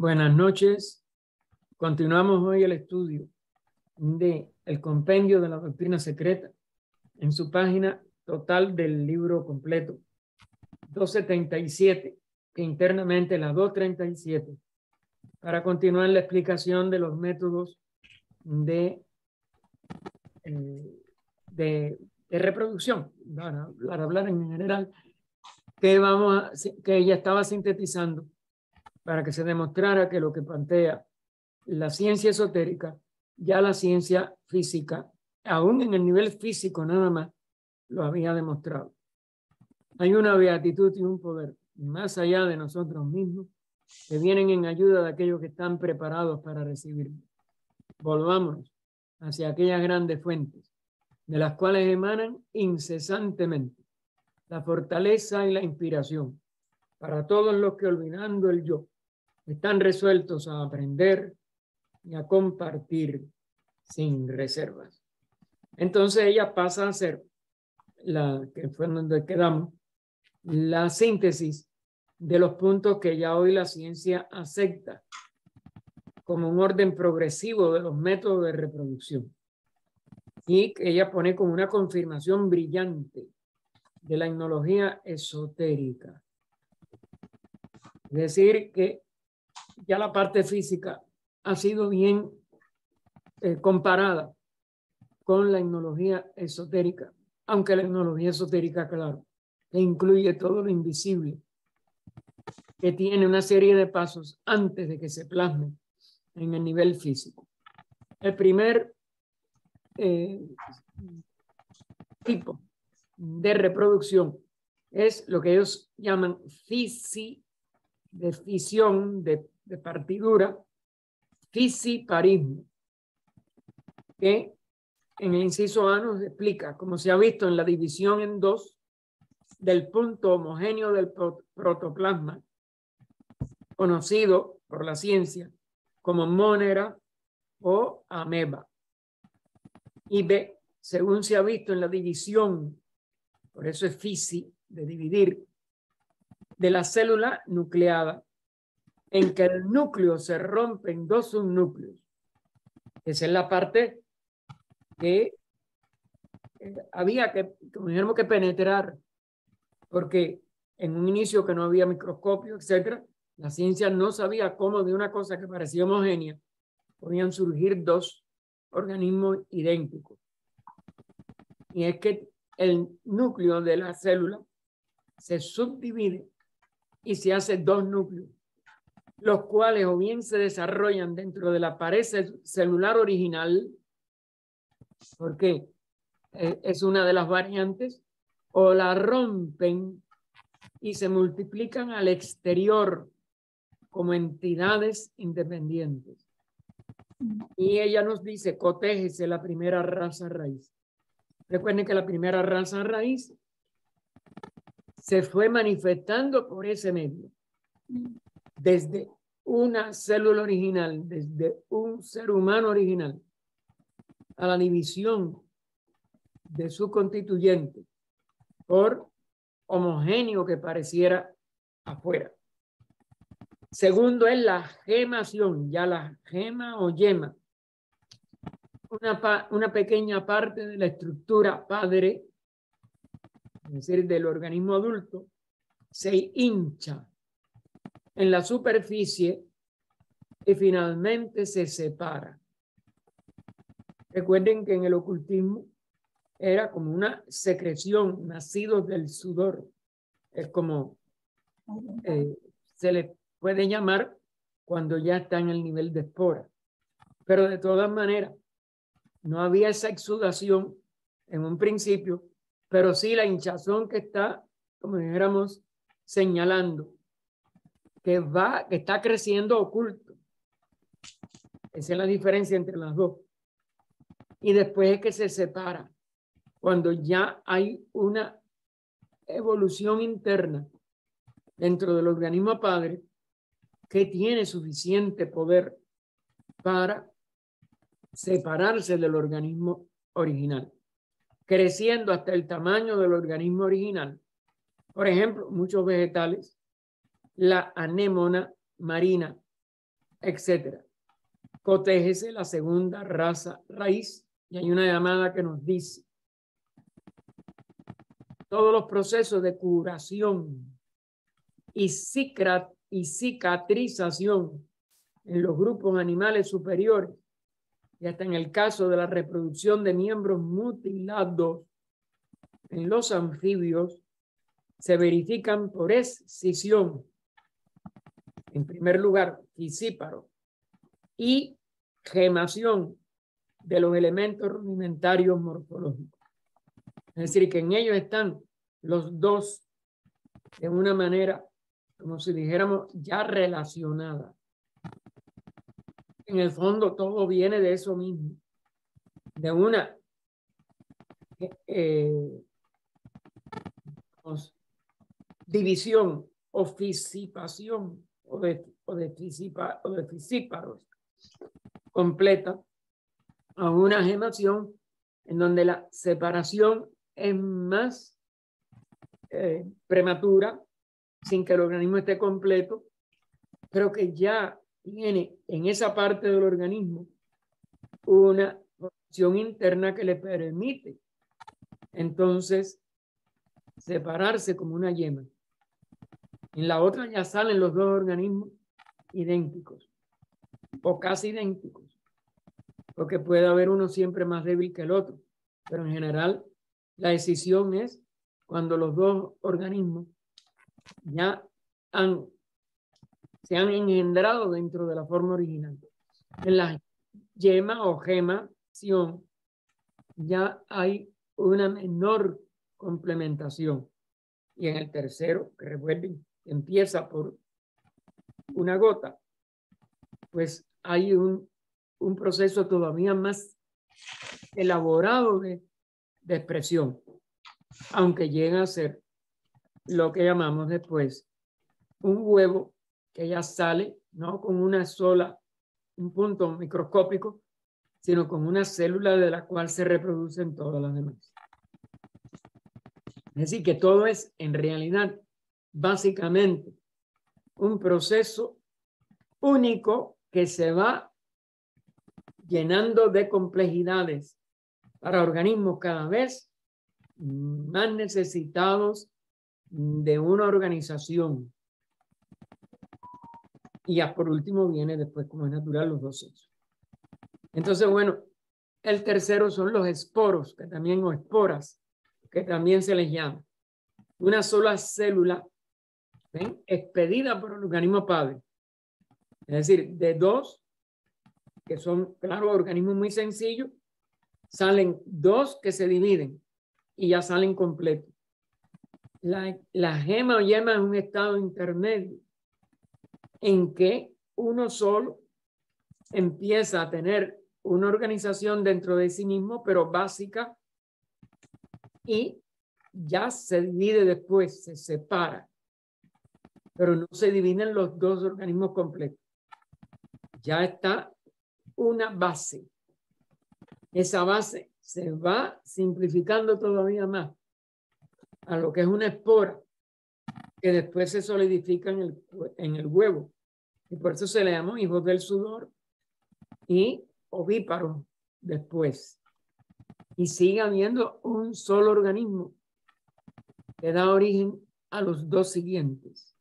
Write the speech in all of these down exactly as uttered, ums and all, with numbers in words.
Buenas noches. Continuamos hoy el estudio de el compendio de la doctrina secreta en su página total del libro completo doscientos setenta y siete, que internamente la doscientos treinta y siete, para continuar la explicación de los métodos de, eh, de, de reproducción, para, para hablar en general, que, vamos a, que ella estaba sintetizando para que se demostrara que lo que plantea la ciencia esotérica, ya la ciencia física, aún en el nivel físico nada más, lo había demostrado. Hay una beatitud y un poder más allá de nosotros mismos que vienen en ayuda de aquellos que están preparados para recibir. Volvámonos hacia aquellas grandes fuentes de las cuales emanan incesantemente la fortaleza y la inspiración para todos los que, olvidando el yo, están resueltos a aprender y a compartir sin reservas. Entonces ella pasa a ser la que fue donde quedamos, la síntesis de los puntos que ya hoy la ciencia acepta como un orden progresivo de los métodos de reproducción, y que ella pone como una confirmación brillante de la gnología esotérica. Es decir, que ya la parte física ha sido bien eh, comparada con la gnología esotérica, aunque la gnología esotérica, claro, que incluye todo lo invisible, que tiene una serie de pasos antes de que se plasme en el nivel físico. El primer eh, tipo de reproducción es lo que ellos llaman fisi, de fisión, de, de partidura, fisiparismo, que en el inciso A nos explica, como se ha visto en la división en dos del punto homogéneo del protoplasma, conocido por la ciencia como mónera o ameba. Y B, según se ha visto en la división, por eso es fisi, de dividir, de la célula nucleada, en que el núcleo se rompe en dos subnúcleos. Esa es la parte que eh, había que, como dijéramos, que penetrar, porque en un inicio que no había microscopio, etcétera, la ciencia no sabía cómo de una cosa que parecía homogénea podían surgir dos organismos idénticos. Y es que el núcleo de la célula se subdivide y se hace dos núcleos, los cuales o bien se desarrollan dentro de la pared celular original, porque es una de las variantes, o la rompen y se multiplican al exterior como entidades independientes. Y ella nos dice, cotégese la primera raza raíz. Recuerden que la primera raza raíz se fue manifestando por ese medio, desde una célula original, desde un ser humano original, a la división de su constituyente por homogéneo que pareciera afuera. Segundo es la gemación, ya la gema o yema, una, una pequeña parte de la estructura padre, es decir, del organismo adulto, se hincha en la superficie y finalmente se separa. Recuerden que en el ocultismo era como una secreción nacido del sudor. Es como eh, se le puede llamar cuando ya está en el nivel de espora. Pero de todas maneras, no había esa exudación en un principio, pero sí la hinchazón que está, como dijéramos, señalando que va, que está creciendo oculto. Esa es la diferencia entre las dos. Y después es que se separa, cuando ya hay una evolución interna dentro del organismo padre que tiene suficiente poder para separarse del organismo original, creciendo hasta el tamaño del organismo original. Por ejemplo, muchos vegetales, la anémona marina, etcétera. Cotéjese la segunda raza raíz y hay una llamada que nos dice todos los procesos de curación y, cicra, y cicatrización en los grupos animales superiores y hasta en el caso de la reproducción de miembros mutilados en los anfibios se verifican por escisión, en primer lugar, fisíparo y gemación de los elementos rudimentarios morfológicos. Es decir, que en ellos están los dos de una manera, como si dijéramos, ya relacionada. En el fondo todo viene de eso mismo, de una eh, división o fisipación o de, o de, fisipa, o de fisíparos completa a una gemación en donde la separación es más eh, prematura, sin que el organismo esté completo, pero que ya tiene en esa parte del organismo una función interna que le permite entonces separarse como una yema. En la otra ya salen los dos organismos idénticos o casi idénticos, porque puede haber uno siempre más débil que el otro, pero en general la decisión es cuando los dos organismos ya han, se han engendrado dentro de la forma original. En la yema o gemación ya hay una menor complementación. Y en el tercero, que recuerden, empieza por una gota, pues hay un, un proceso todavía más elaborado de, de expresión, aunque llega a ser lo que llamamos después un huevo que ya sale, no con una sola, un punto microscópico, sino con una célula de la cual se reproducen todas las demás. Es decir, que todo es en realidad básicamente un proceso único que se va llenando de complejidades para organismos cada vez más necesitados de una organización. Y ya por último viene después, como es natural, los dos sexos. Entonces, bueno, el tercero son los esporos, que también, o esporas, que también se les llama. Una sola célula, ¿ven?, expedida por el organismo padre. Es decir, de dos, que son, claro, organismos muy sencillos, salen dos que se dividen y ya salen completos. La, la gema o yema es un estado intermedio en que uno solo empieza a tener una organización dentro de sí mismo, pero básica, y ya se divide después, se separa, pero no se dividen los dos organismos completos. Ya está una base. Esa base se va simplificando todavía más a lo que es una espora, que después se solidifica en el, en el huevo. Y por eso se le llama hijos del sudor y ovíparos después. Y sigue habiendo un solo organismo que da origen a los dos siguientes.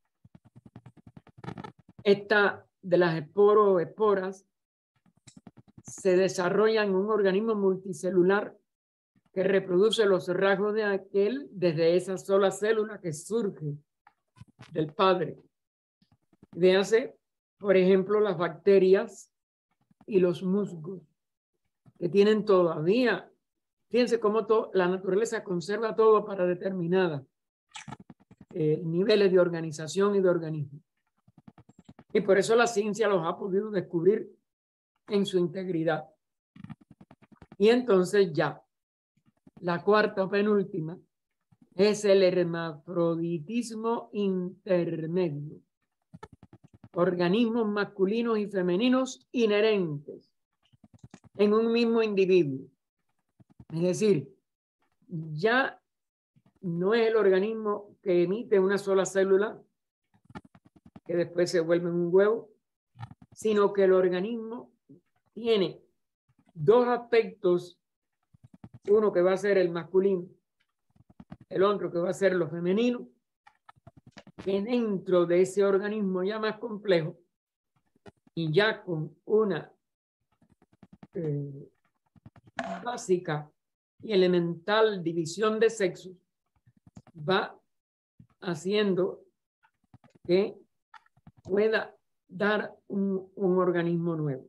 Esta de las esporos o esporas se desarrolla en un organismo multicelular que reproduce los rasgos de aquel desde esa sola célula que surge del padre. Véase, por ejemplo, las bacterias y los musgos, que tienen todavía, fíjense cómo todo, la naturaleza conserva todo para determinadas eh, niveles de organización y de organismo. Y por eso la ciencia los ha podido descubrir en su integridad. Y entonces ya, la cuarta o penúltima es el hermafroditismo intermedio. Organismos masculinos y femeninos inherentes en un mismo individuo. Es decir, ya no es el organismo que emite una sola célula que después se vuelve en un huevo, sino que el organismo tiene dos aspectos, uno que va a ser el masculino, el otro que va a ser lo femenino, que dentro de ese organismo ya más complejo y ya con una eh, básica y elemental división de sexos, va haciendo que pueda dar un, un organismo nuevo.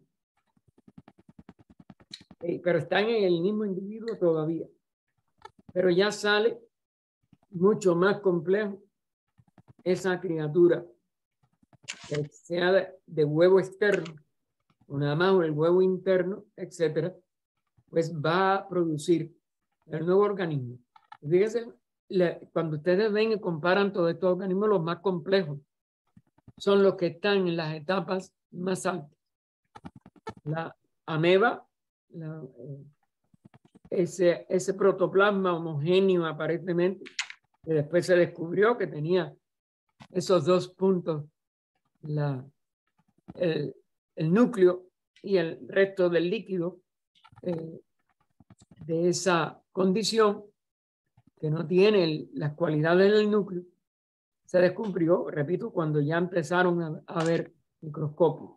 Eh, pero están en el mismo individuo todavía. Pero ya sale mucho más complejo esa criatura, que sea de, de huevo externo, o nada más el huevo interno, etcétera, pues va a producir el nuevo organismo. Fíjense, la, cuando ustedes ven y comparan todos estos organismos, los más complejos son los que están en las etapas más altas. La ameba, la, eh, ese, ese protoplasma homogéneo aparentemente, que después se descubrió que tenía esos dos puntos, la, el, el núcleo y el resto del líquido eh, de esa condición, que no tiene el, las cualidades del núcleo, se descubrió, repito, cuando ya empezaron a, a ver microscopios.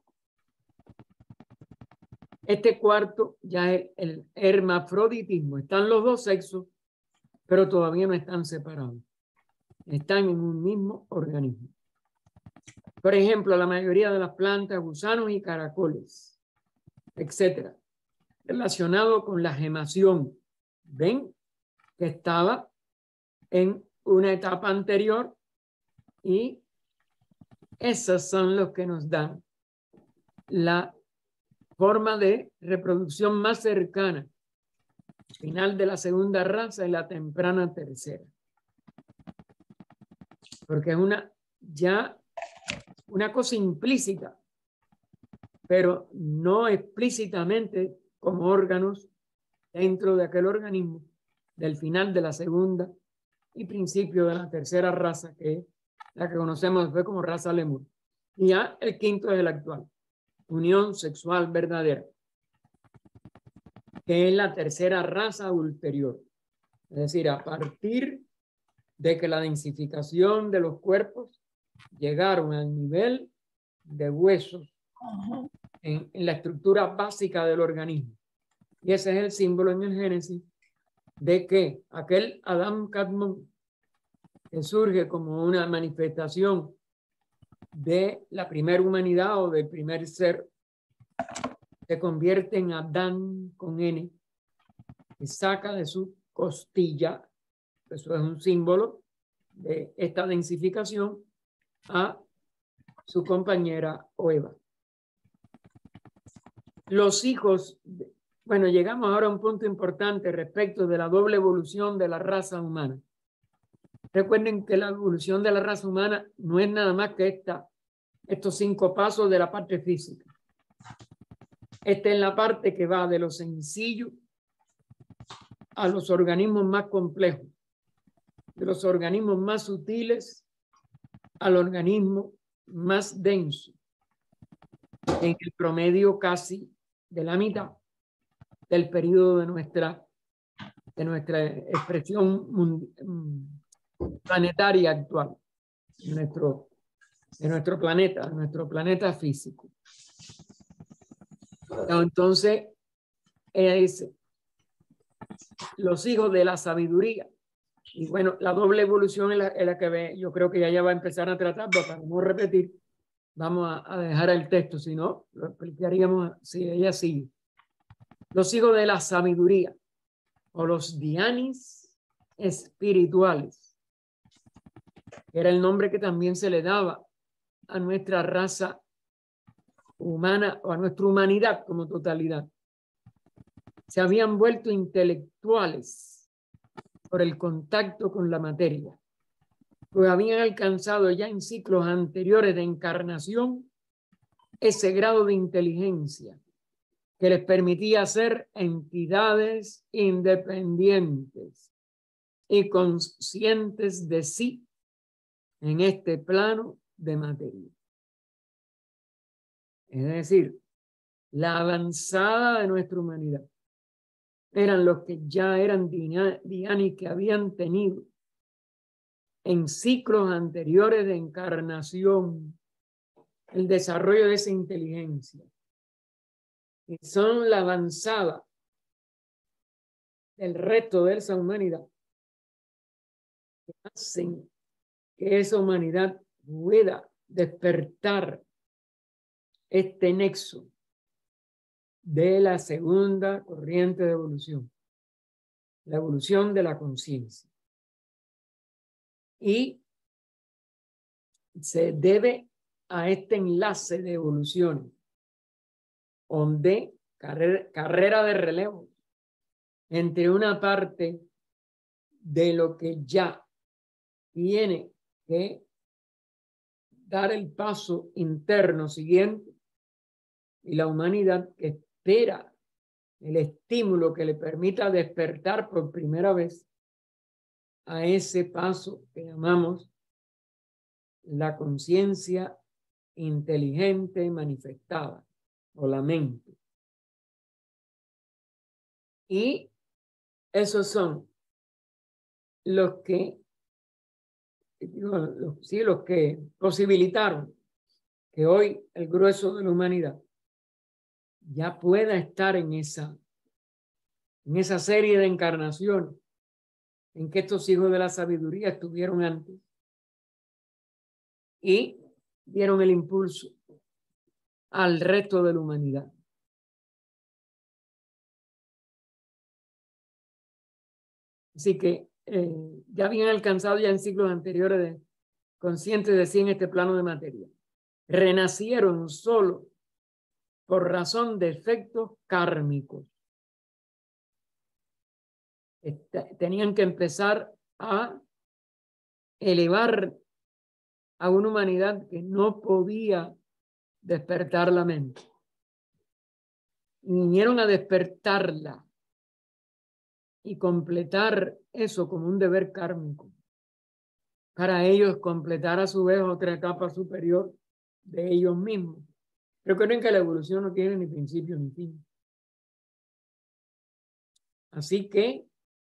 Este cuarto ya es el hermafroditismo. Están los dos sexos, pero todavía no están separados. Están en un mismo organismo. Por ejemplo, la mayoría de las plantas, gusanos y caracoles, etcétera, relacionado con la gemación. ¿Ven? Que estaba en una etapa anterior y esos son los que nos dan la forma de reproducción más cercana, final de la segunda raza y la temprana tercera. Porque es una ya una cosa implícita, pero no explícitamente como órganos dentro de aquel organismo del final de la segunda y principio de la tercera raza, que es la que conocemos después como raza lemur. Y ya el quinto es el actual, unión sexual verdadera, que es la tercera raza ulterior. Es decir, a partir de que la densificación de los cuerpos llegaron al nivel de huesos en, en la estructura básica del organismo. Y ese es el símbolo en el Génesis de que aquel Adán Kadmon, que surge como una manifestación de la primera humanidad o del primer ser, se convierte en Adán con N, y saca de su costilla, eso es un símbolo de esta densificación, a su compañera o Eva. Los hijos, de, bueno, llegamos ahora a un punto importante respecto de la doble evolución de la raza humana. Recuerden que la evolución de la raza humana no es nada más que esta, estos cinco pasos de la parte física. Esta es la parte que va de lo sencillo a los organismos más complejos, de los organismos más sutiles al organismo más denso, en el promedio casi de la mitad del periodo de nuestra, de nuestra expresión planetaria actual, de nuestro, de nuestro planeta, de nuestro planeta físico. Entonces, es los hijos de la sabiduría. Y bueno, la doble evolución es la, es la que ve, yo creo que ya, ya va a empezar a tratar, pero para no repetir, vamos a, a dejar el texto, si no, lo explicaríamos si ella sigue. Los hijos de la sabiduría, o los dianis espirituales, era el nombre que también se le daba a nuestra raza humana o a nuestra humanidad como totalidad. Se habían vuelto intelectuales por el contacto con la materia, pues habían alcanzado ya en ciclos anteriores de encarnación ese grado de inteligencia que les permitía ser entidades independientes y conscientes de sí en este plano de materia. Es decir, la avanzada de nuestra humanidad, eran los que ya eran dianis que habían tenido en ciclos anteriores de encarnación el desarrollo de esa inteligencia. Y son la avanzada del resto de esa humanidad que hacen que esa humanidad pueda despertar este nexo de la segunda corriente de evolución, la evolución de la conciencia. Y se debe a este enlace de evolución, donde carrera, carrera de relevo entre una parte de lo que ya tiene que dar el paso interno siguiente y la humanidad que espera el estímulo que le permita despertar por primera vez a ese paso que llamamos la conciencia inteligente manifestada o la mente. Y esos son los que, digo, los, sí, los que posibilitaron que hoy el grueso de la humanidad ya pueda estar en esa, en esa serie de encarnaciones en que estos hijos de la sabiduría estuvieron antes y dieron el impulso al resto de la humanidad. Así que eh, ya habían alcanzado ya en siglos anteriores de, conscientes de sí en este plano de materia. Renacieron solo por razón de efectos kármicos. Este, tenían que empezar a elevar a una humanidad que no podía despertar la mente. Y vinieron a despertarla y completar eso como un deber kármico. Para ellos completar a su vez otra etapa superior de ellos mismos. Recuerden que la evolución no tiene ni principio ni fin. Así que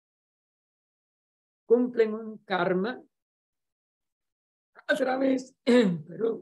cumplen un karma a través, perdón,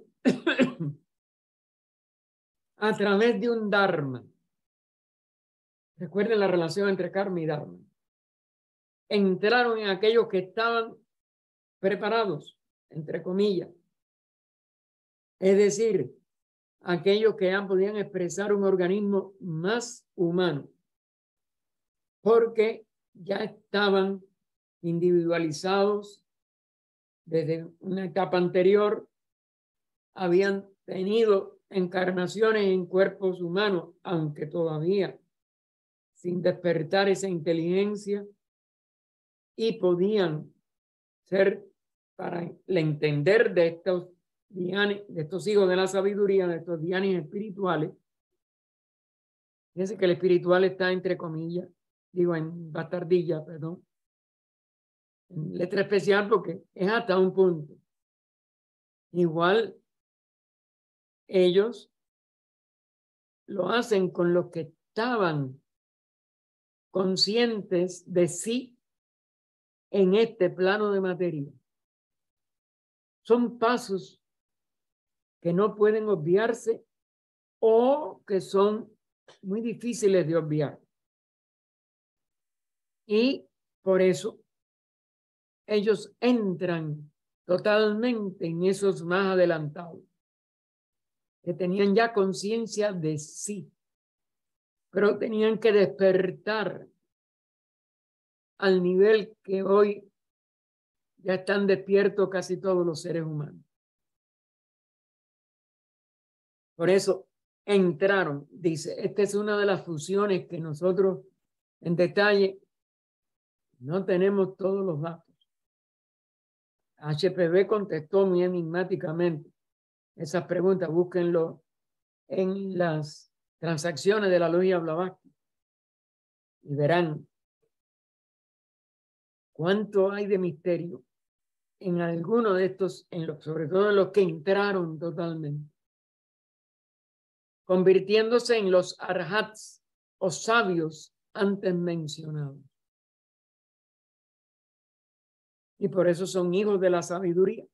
a través de un dharma. Recuerden la relación entre karma y dharma. Entraron en aquellos que estaban preparados, entre comillas. Es decir, aquellos que ya podían expresar un organismo más humano, porque ya estaban individualizados desde una etapa anterior, habían tenido encarnaciones en cuerpos humanos, aunque todavía sin despertar esa inteligencia, y podían ser, para el entender de estos dianis, de estos hijos de la sabiduría, de estos dianis espirituales. Fíjense que el espiritual está entre comillas, digo en bastardilla, perdón, en letra especial porque es hasta un punto. Igual ellos lo hacen con los que estaban conscientes de sí en este plano de materia. Son pasos que no pueden obviarse o que son muy difíciles de obviar. Y por eso ellos entran totalmente en esos más adelantados, que tenían ya conciencia de sí, pero tenían que despertar al nivel que hoy ya están despiertos casi todos los seres humanos. Por eso entraron, dice, esta es una de las fusiones que nosotros en detalle no tenemos todos los datos. H P V contestó muy enigmáticamente esas preguntas, búsquenlo en las transacciones de la logia Blavatsky y verán cuánto hay de misterio en alguno de estos, en los, sobre todo en los que entraron totalmente. convirtiéndose en los arhats o sabios antes mencionados. Y por eso son hijos de la sabiduría.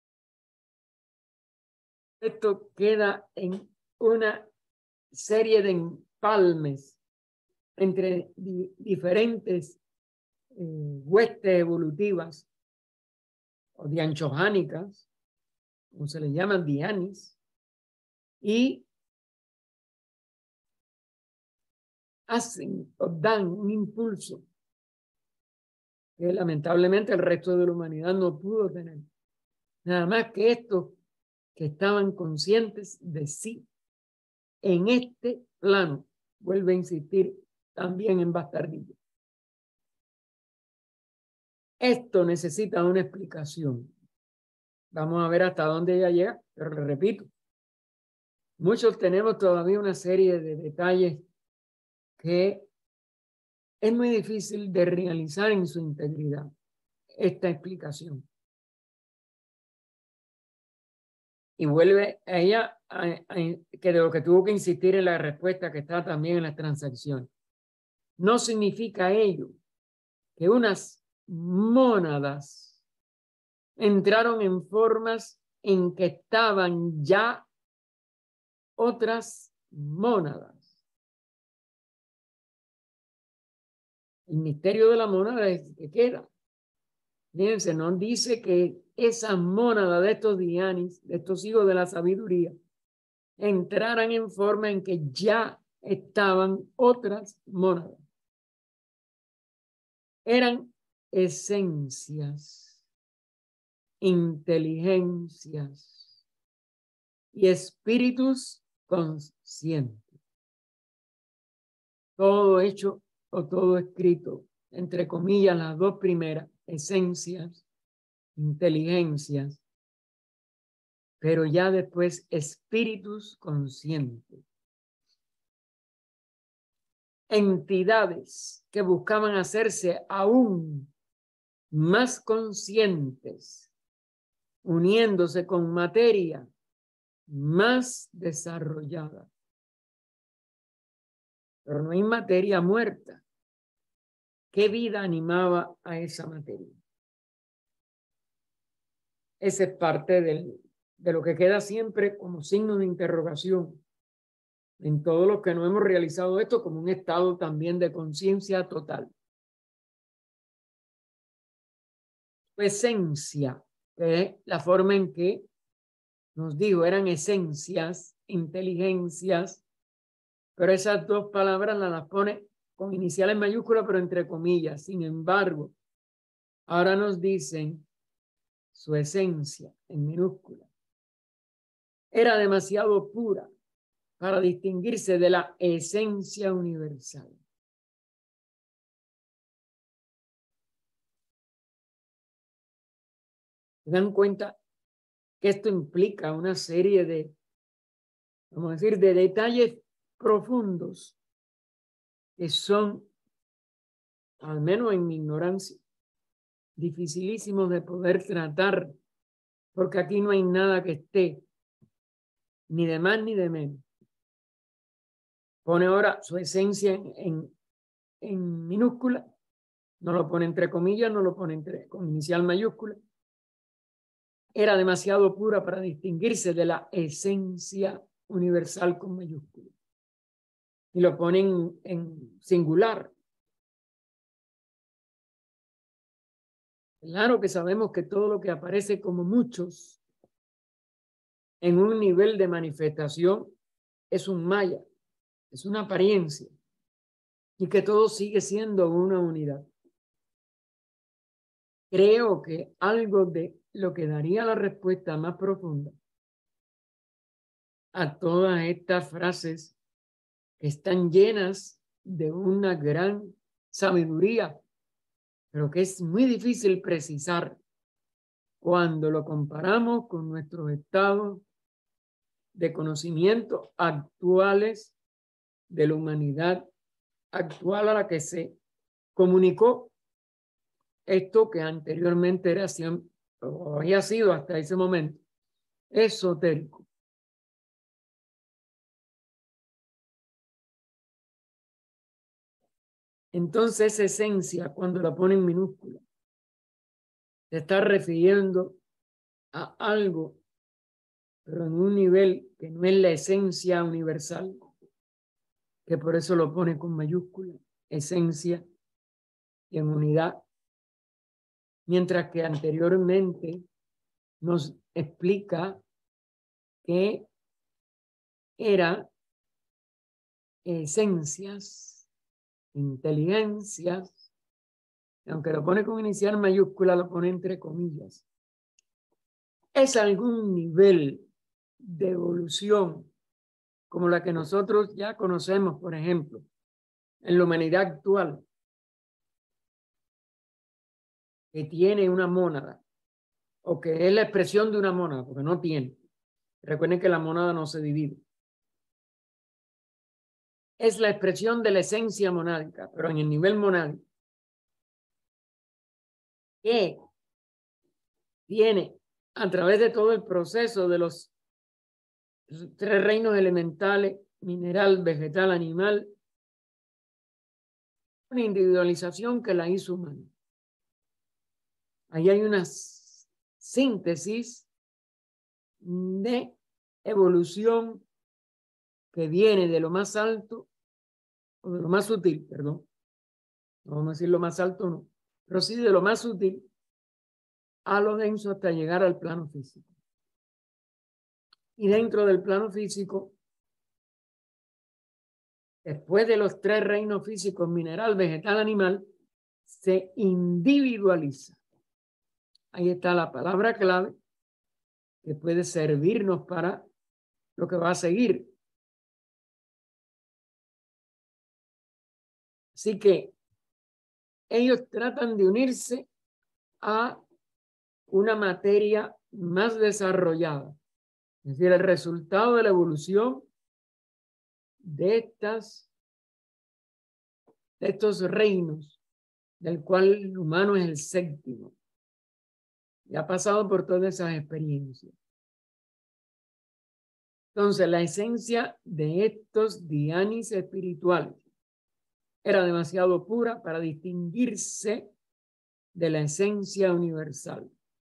Esto queda en una serie de empalmes entre di diferentes eh, huestes evolutivas o dianchohánicas, como se le llaman dianis, y hacen o dan un impulso que lamentablemente el resto de la humanidad no pudo tener. Nada más que estos que estaban conscientes de sí en este plano, vuelve a insistir también en bastardillo. Esto necesita una explicación. Vamos a ver hasta dónde ella llega, pero le repito, muchos tenemos todavía una serie de detalles que es muy difícil de realizar en su integridad esta explicación. Y vuelve a ella a, a, que de lo que tuvo que insistir en la respuesta que está también en las transacciones. No significa ello que unas mónadas entraron en formas en que estaban ya otras mónadas. El misterio de la mónada es que queda. Fíjense, no dice que esas mónadas de estos dianis, de estos hijos de la sabiduría, entraran en forma en que ya estaban otras mónadas. Eran esencias, inteligencias y espíritus conscientes. Todo hecho o todo escrito, entre comillas, las dos primeras, esencias, inteligencias, pero ya después espíritus conscientes. Entidades que buscaban hacerse aún más conscientes, uniéndose con materia más desarrollada. Pero no hay materia muerta. ¿Qué vida animaba a esa materia? Esa es parte del, de lo que queda siempre como signo de interrogación en todos los que no hemos realizado esto como un estado también de conciencia total. Su esencia, que es la forma en que nos dijo, eran esencias, inteligencias, pero esas dos palabras las pone con iniciales mayúsculas, pero entre comillas. Sin embargo, ahora nos dicen su esencia en minúscula. Era demasiado pura para distinguirse de la esencia universal. ¿Se dan cuenta que esto implica una serie de, vamos a decir, de detalles profundos que son, al menos en mi ignorancia, dificilísimos de poder tratar, porque aquí no hay nada que esté ni de más ni de menos? Pone ahora su esencia en, en, en minúscula, no lo pone entre comillas, no lo pone entre, con inicial mayúscula. Era demasiado pura para distinguirse de la esencia universal con mayúscula. Y lo ponen en singular. Claro que sabemos que todo lo que aparece como muchos en un nivel de manifestación es un maya, es una apariencia, y que todo sigue siendo una unidad. Creo que algo de lo que daría la respuesta más profunda a todas estas frases que están llenas de una gran sabiduría, pero que es muy difícil precisar cuando lo comparamos con nuestros estados de conocimiento actuales de la humanidad actual a la que se comunicó esto que anteriormente era siempre, o había sido hasta ese momento, esotérico. Entonces, esencia, cuando la pone en minúscula, se está refiriendo a algo, pero en un nivel que no es la esencia universal, que por eso lo pone con mayúscula, esencia y en unidad, mientras que anteriormente nos explica que era esencias, inteligencias, aunque lo pone con inicial mayúscula, lo pone entre comillas. Es algún nivel de evolución como la que nosotros ya conocemos, por ejemplo, en la humanidad actual, que tiene una mónada, o que es la expresión de una mónada, porque no tiene. Recuerden que la mónada no se divide. Es la expresión de la esencia monádica, pero en el nivel monádico, que tiene a través de todo el proceso de los tres reinos elementales, mineral, vegetal, animal, una individualización que la hizo humana. Ahí hay una síntesis de evolución que viene de lo más alto, o de lo más sutil, perdón. No vamos a decir lo más alto, no, pero sí de lo más sutil a lo denso hasta llegar al plano físico. Y dentro del plano físico, después de los tres reinos físicos, mineral, vegetal, animal, se individualiza. Ahí está la palabra clave que puede servirnos para lo que va a seguir. Así que ellos tratan de unirse a una materia más desarrollada. Es decir, el resultado de la evolución de, estas, de estos reinos, del cual el humano es el séptimo. Y ha pasado por todas esas experiencias. Entonces, la esencia de estos dianis espirituales era demasiado pura para distinguirse de la esencia universal.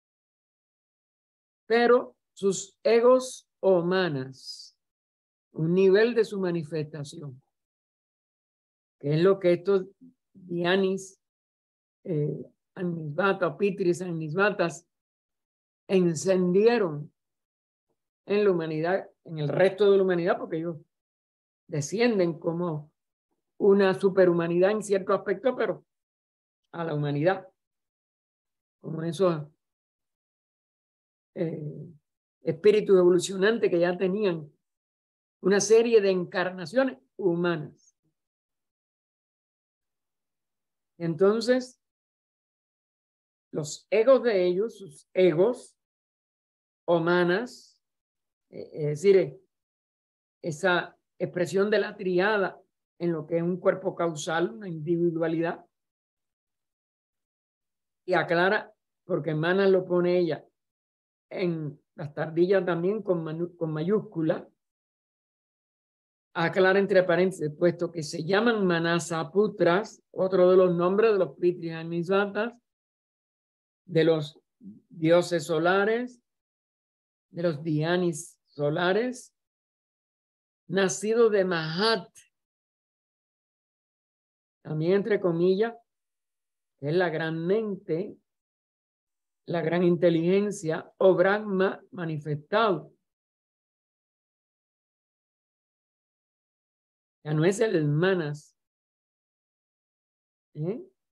Pero sus egos o manas, un nivel de su manifestación, que es lo que estos dianis, eh, Anisvata o Pitris Anisvatas encendieron en la humanidad, en el resto de la humanidad, porque ellos descienden como una superhumanidad en cierto aspecto, pero a la humanidad, como esos eh, espíritus evolucionantes que ya tenían una serie de encarnaciones humanas. Entonces, los egos de ellos, sus egos humanas, eh, es decir, esa expresión de la triada en lo que es un cuerpo causal, una individualidad, y aclara, porque manas lo pone ella en las tardillas también con, con mayúscula, aclara entre paréntesis, puesto que se llaman manasaputras, otro de los nombres de los Pitris Anisvatas, de los dioses solares, de los dianis solares, nacido de Mahat, también entre comillas, que es la gran mente, la gran inteligencia o Brahma manifestado. Ya no es el manas. ¿Eh?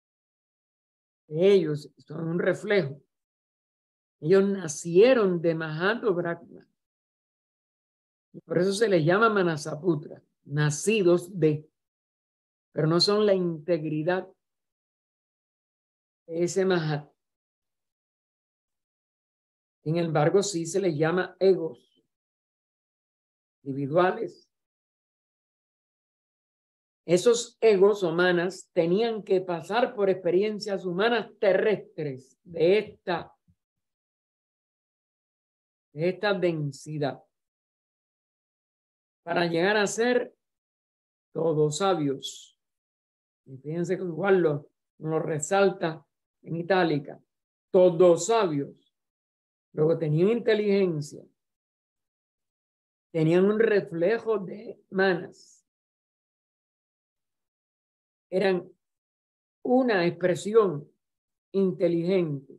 Ellos son un reflejo. Ellos nacieron de Mahat o Brahma. Y por eso se les llama Manasaputra, nacidos de, pero no son la integridad de ese Mahat. Sin embargo, sí se les llama egos individuales. Esos egos o manas tenían que pasar por experiencias humanas terrestres de esta, de esta densidad para llegar a ser todos sabios, Y fíjense que igual lo, lo resalta en itálica. Todos sabios. Luego tenían inteligencia. Tenían un reflejo de manas. Eran una expresión inteligente.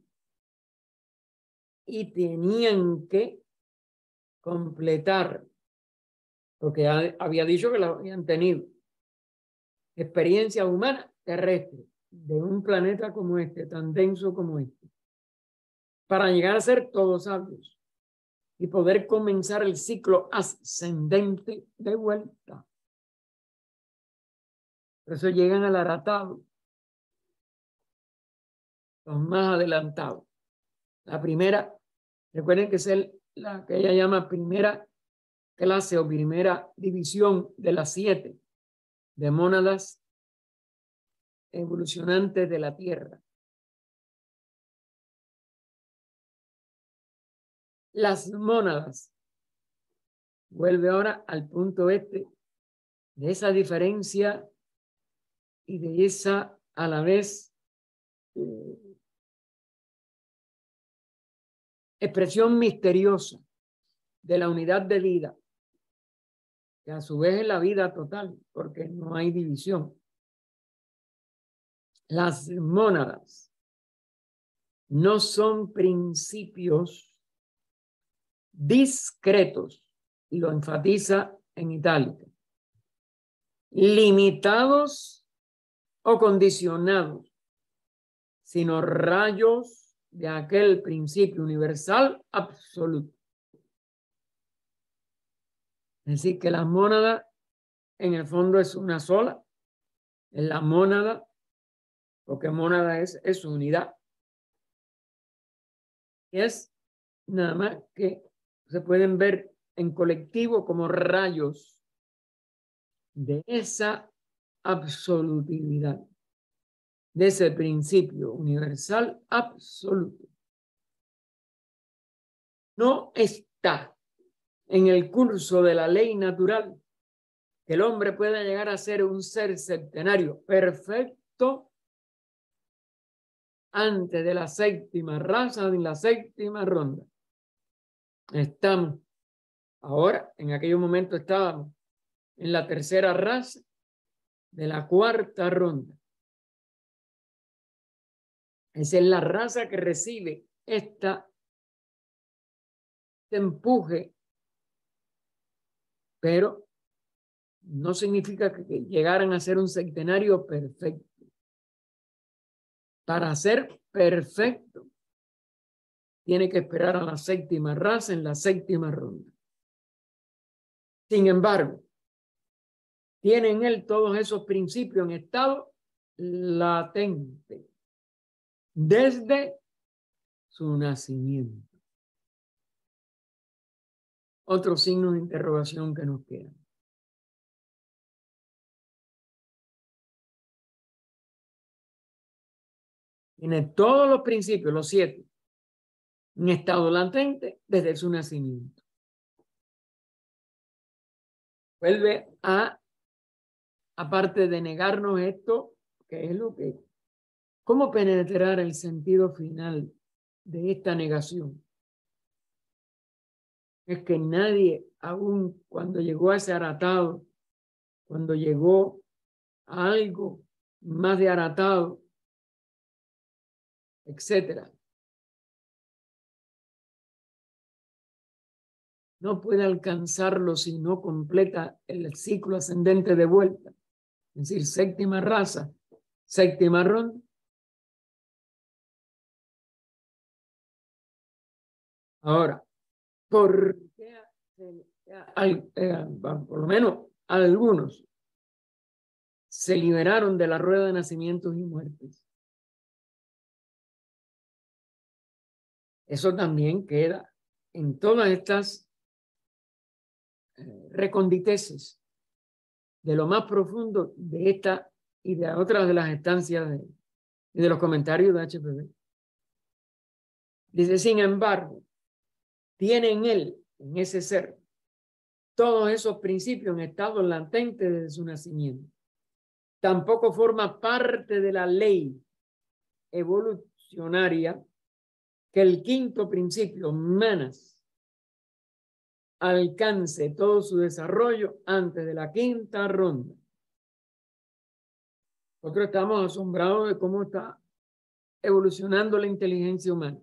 Y tenían que completar, porque había dicho que lo habían tenido, experiencia humana terrestre de un planeta como este, tan denso como este, para llegar a ser todos sabios y poder comenzar el ciclo ascendente de vuelta. Por eso llegan al aratado, los más adelantados. La primera, recuerden que es el, la que ella llama primera clase o primera división de las siete de mónadas evolucionantes de la Tierra. Las mónadas, vuelve ahora al punto este de esa diferencia y de esa a la vez eh, expresión misteriosa de la unidad de vida, que a su vez es la vida total, porque no hay división. Las mónadas no son principios discretos, y lo enfatiza en itálica, limitados o condicionados, sino rayos de aquel principio universal absoluto. Es decir, que la mónada en el fondo es una sola, es la mónada, porque mónada es, es unidad. Y es nada más que se pueden ver en colectivo como rayos de esa absolutividad, de ese principio universal absoluto. No está en el curso de la ley natural que el hombre pueda llegar a ser un ser septenario perfecto antes de la séptima raza, de la séptima ronda. Estamos ahora, en aquellos momentos estábamos en la tercera raza de la cuarta ronda. Esa es la raza que recibe esta, este empuje, pero no significa que llegaran a ser un centenario perfecto. Para ser perfecto, tiene que esperar a la séptima raza en la séptima ronda. Sin embargo, tiene en él todos esos principios en estado latente desde su nacimiento. Otro signo de interrogación que nos queda. Tiene todos los principios, los siete, en estado latente desde su nacimiento. Vuelve a, aparte de negarnos esto, que es lo que, ¿cómo penetrar el sentido final de esta negación? Es que nadie, aún cuando llegó a ese aratado, cuando llegó a algo más de aratado, etcétera, no puede alcanzarlo si no completa el ciclo ascendente de vuelta. Es decir, séptima raza, séptima ronda. Ahora, ¿por qué hay, eh, por lo menos algunos se liberaron de la rueda de nacimientos y muertes? Eso también queda en todas estas eh, reconditeces de lo más profundo de esta y de otras de las estancias de, y de los comentarios de H P B. Dice, sin embargo, tiene en él, en ese ser, todos esos principios en estado latente desde su nacimiento. tampoco forma parte de la ley evolucionaria que el quinto principio, manas, alcance todo su desarrollo antes de la quinta ronda. Nosotros estamos asombrados de cómo está evolucionando la inteligencia humana.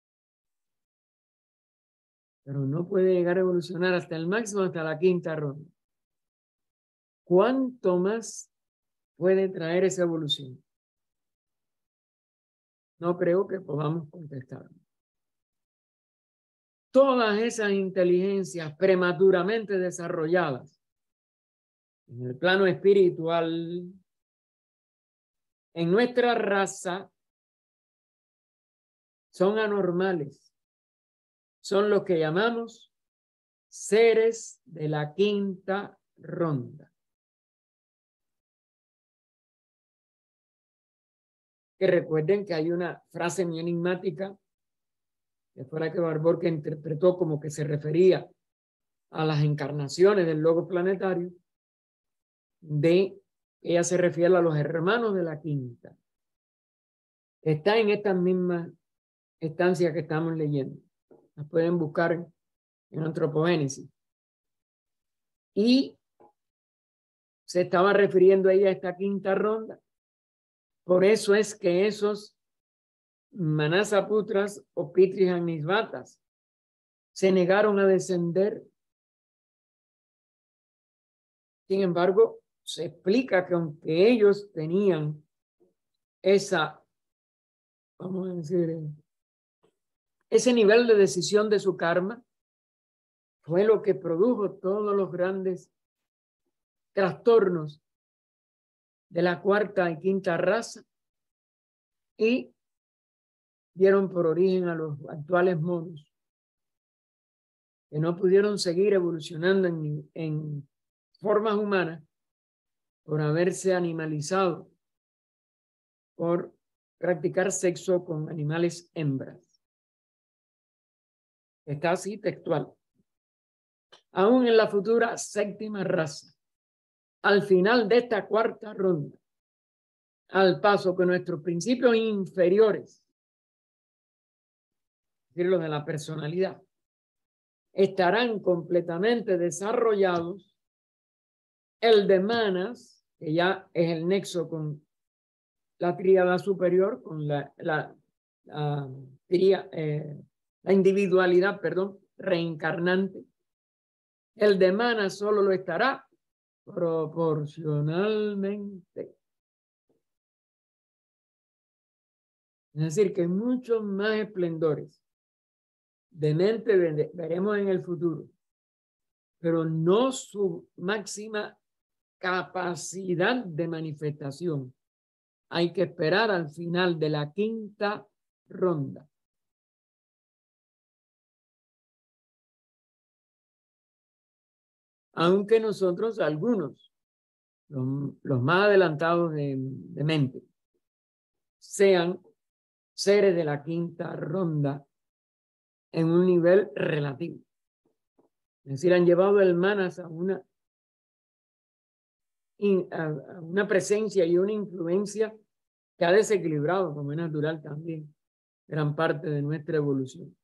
Pero no puede llegar a evolucionar hasta el máximo, hasta la quinta ronda. ¿Cuánto más puede traer esa evolución? No creo que podamos contestar. Todas esas inteligencias prematuramente desarrolladas en el plano espiritual, en nuestra raza, son anormales. Son los que llamamos seres de la quinta ronda. Que recuerden que hay una frase muy enigmática que fue la que Barbour que interpretó como que se refería a las encarnaciones del logo planetario, de ella se refiere a los hermanos de la quinta. Está en esta misma estancia que estamos leyendo. La pueden buscar en Antropogénesis. Y se estaba refiriendo a ella a esta quinta ronda. Por eso es que esos Manasaputras o Pitris se negaron a descender. Sin embargo, se explica que aunque ellos tenían esa, vamos a decir, ese nivel de decisión de su karma, fue lo que produjo todos los grandes trastornos de la cuarta y quinta raza y dieron por origen a los actuales monos, que no pudieron seguir evolucionando en, en formas humanas por haberse animalizado, por practicar sexo con animales hembras. Está así textual. Aún en la futura séptima raza, al final de esta cuarta ronda, al paso que nuestros principios inferiores, es decir, los de la personalidad, estarán completamente desarrollados, el de Manas, que ya es el nexo con la tríada superior, con la, la, la, tría, eh, la individualidad, perdón, reencarnante, el de Manas solo lo estará proporcionalmente. Es decir, que muchos más esplendores de mente veremos en el futuro, pero no su máxima capacidad de manifestación. Hay que esperar al final de la quinta ronda. Aunque nosotros, algunos, los, los más adelantados de, de mente, sean seres de la quinta ronda en un nivel relativo. Es decir, han llevado el manas a una, a una presencia y una influencia que ha desequilibrado, como es natural también, gran parte de nuestra evolución.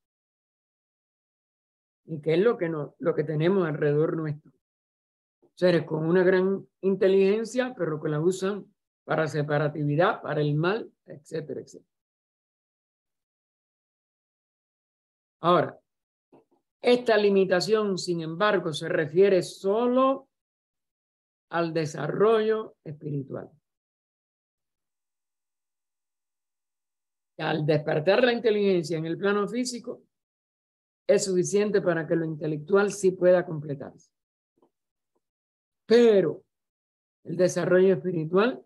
Y que es lo que, no, lo que tenemos alrededor nuestro. Seres con una gran inteligencia, pero que la usan para separatividad, para el mal, etcétera, etcétera. Ahora, esta limitación, sin embargo, se refiere solo al desarrollo espiritual. Al despertar la inteligencia en el plano físico, es suficiente para que lo intelectual sí pueda completarse. Pero el desarrollo espiritual,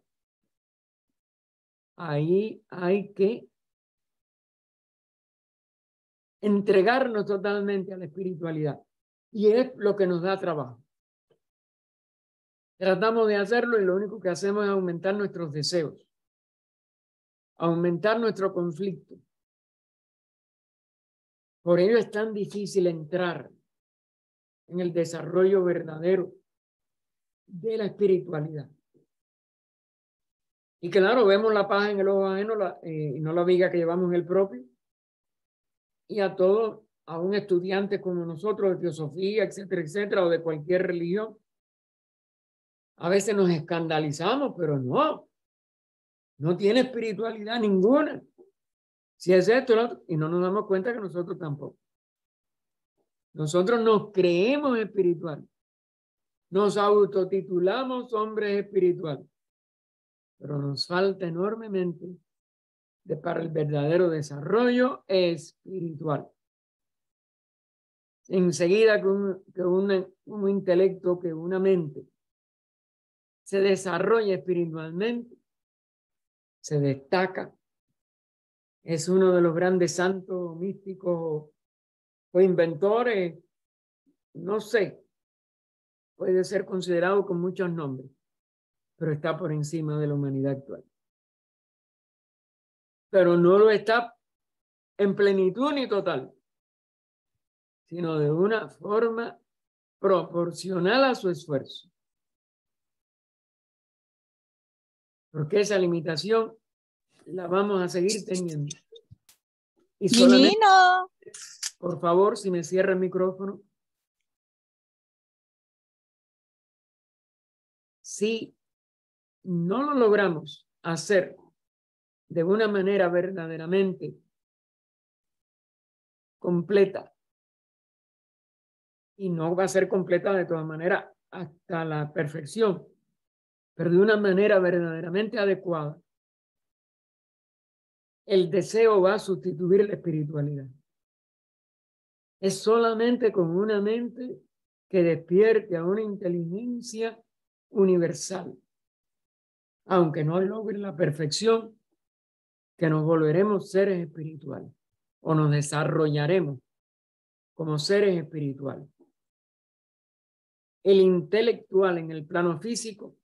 ahí hay que entregarnos totalmente a la espiritualidad. Y es lo que nos da trabajo. Tratamos de hacerlo y lo único que hacemos es aumentar nuestros deseos, aumentar nuestro conflicto. Por ello es tan difícil entrar en el desarrollo verdadero de la espiritualidad. Y claro, vemos la paja en el ojo ajeno la, eh, y no la viga que llevamos en el propio. Y a todos, a un estudiante como nosotros de filosofía, etcétera, etcétera, o de cualquier religión, a veces nos escandalizamos, pero no, no tiene espiritualidad ninguna. Si es esto, lo otro, y no nos damos cuenta que nosotros tampoco. Nosotros nos creemos espirituales, nos autotitulamos hombres espirituales, pero nos falta enormemente de, para el verdadero desarrollo espiritual. Enseguida que, un, que una, un intelecto, que una mente se desarrolla espiritualmente, se destaca, es uno de los grandes santos místicos o inventores, no sé, puede ser considerado con muchos nombres, pero está por encima de la humanidad actual. Pero no lo está en plenitud ni total, sino de una forma proporcional a su esfuerzo. Porque esa limitación la vamos a seguir teniendo. Y solamente, Menino. por favor, si me cierra el micrófono. Si no lo logramos hacer de una manera verdaderamente completa, y no va a ser completa de todas maneras hasta la perfección, pero de una manera verdaderamente adecuada, el deseo va a sustituir la espiritualidad. Es solamente con una mente que despierte a una inteligencia universal, aunque no logre la perfección, que nos volveremos seres espirituales o nos desarrollaremos como seres espirituales. El intelectual en el plano físico,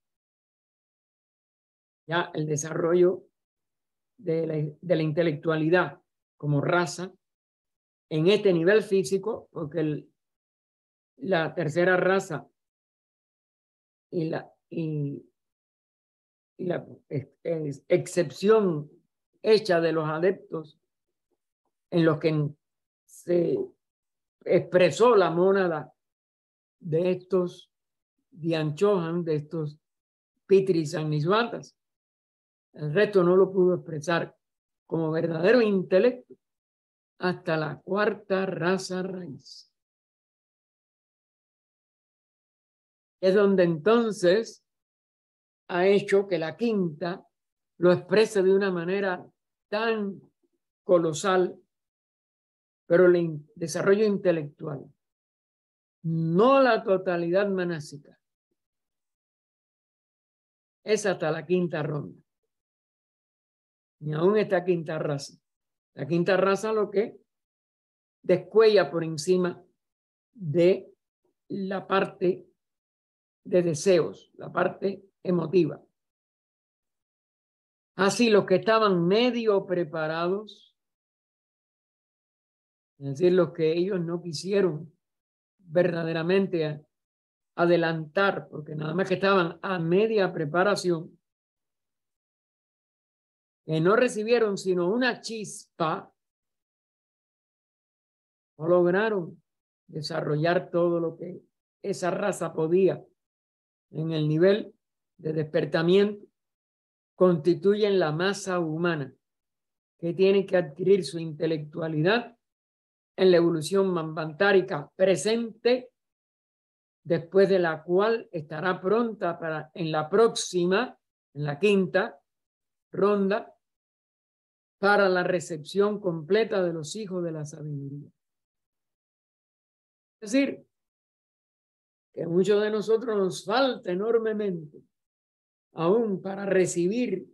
ya el desarrollo de la, de la intelectualidad como raza en este nivel físico, porque el, la tercera raza y la, y, y la es, es excepción hecha de los adeptos en los que se expresó la mónada de estos Dianchohan, de estos Pitrisagnisvatas. El resto no lo pudo expresar como verdadero intelecto hasta la cuarta raza raíz. Es donde entonces ha hecho que la quinta lo exprese de una manera tan colosal, pero el desarrollo intelectual, no la totalidad manásica, es hasta la quinta ronda. Ni aún esta quinta raza. La quinta raza lo que descuella por encima de la parte de deseos, la parte emotiva. Así los que estaban medio preparados, es decir, los que ellos no quisieron verdaderamente adelantar, porque nada más que estaban a media preparación, que no recibieron sino una chispa, no lograron desarrollar todo lo que esa raza podía en el nivel de despertamiento, constituyen la masa humana que tiene que adquirir su intelectualidad en la evolución manvantárica presente, después de la cual estará pronta para en la próxima, en la quinta ronda, para la recepción completa de los hijos de la sabiduría. Es decir, que a muchos de nosotros nos falta enormemente aún para recibir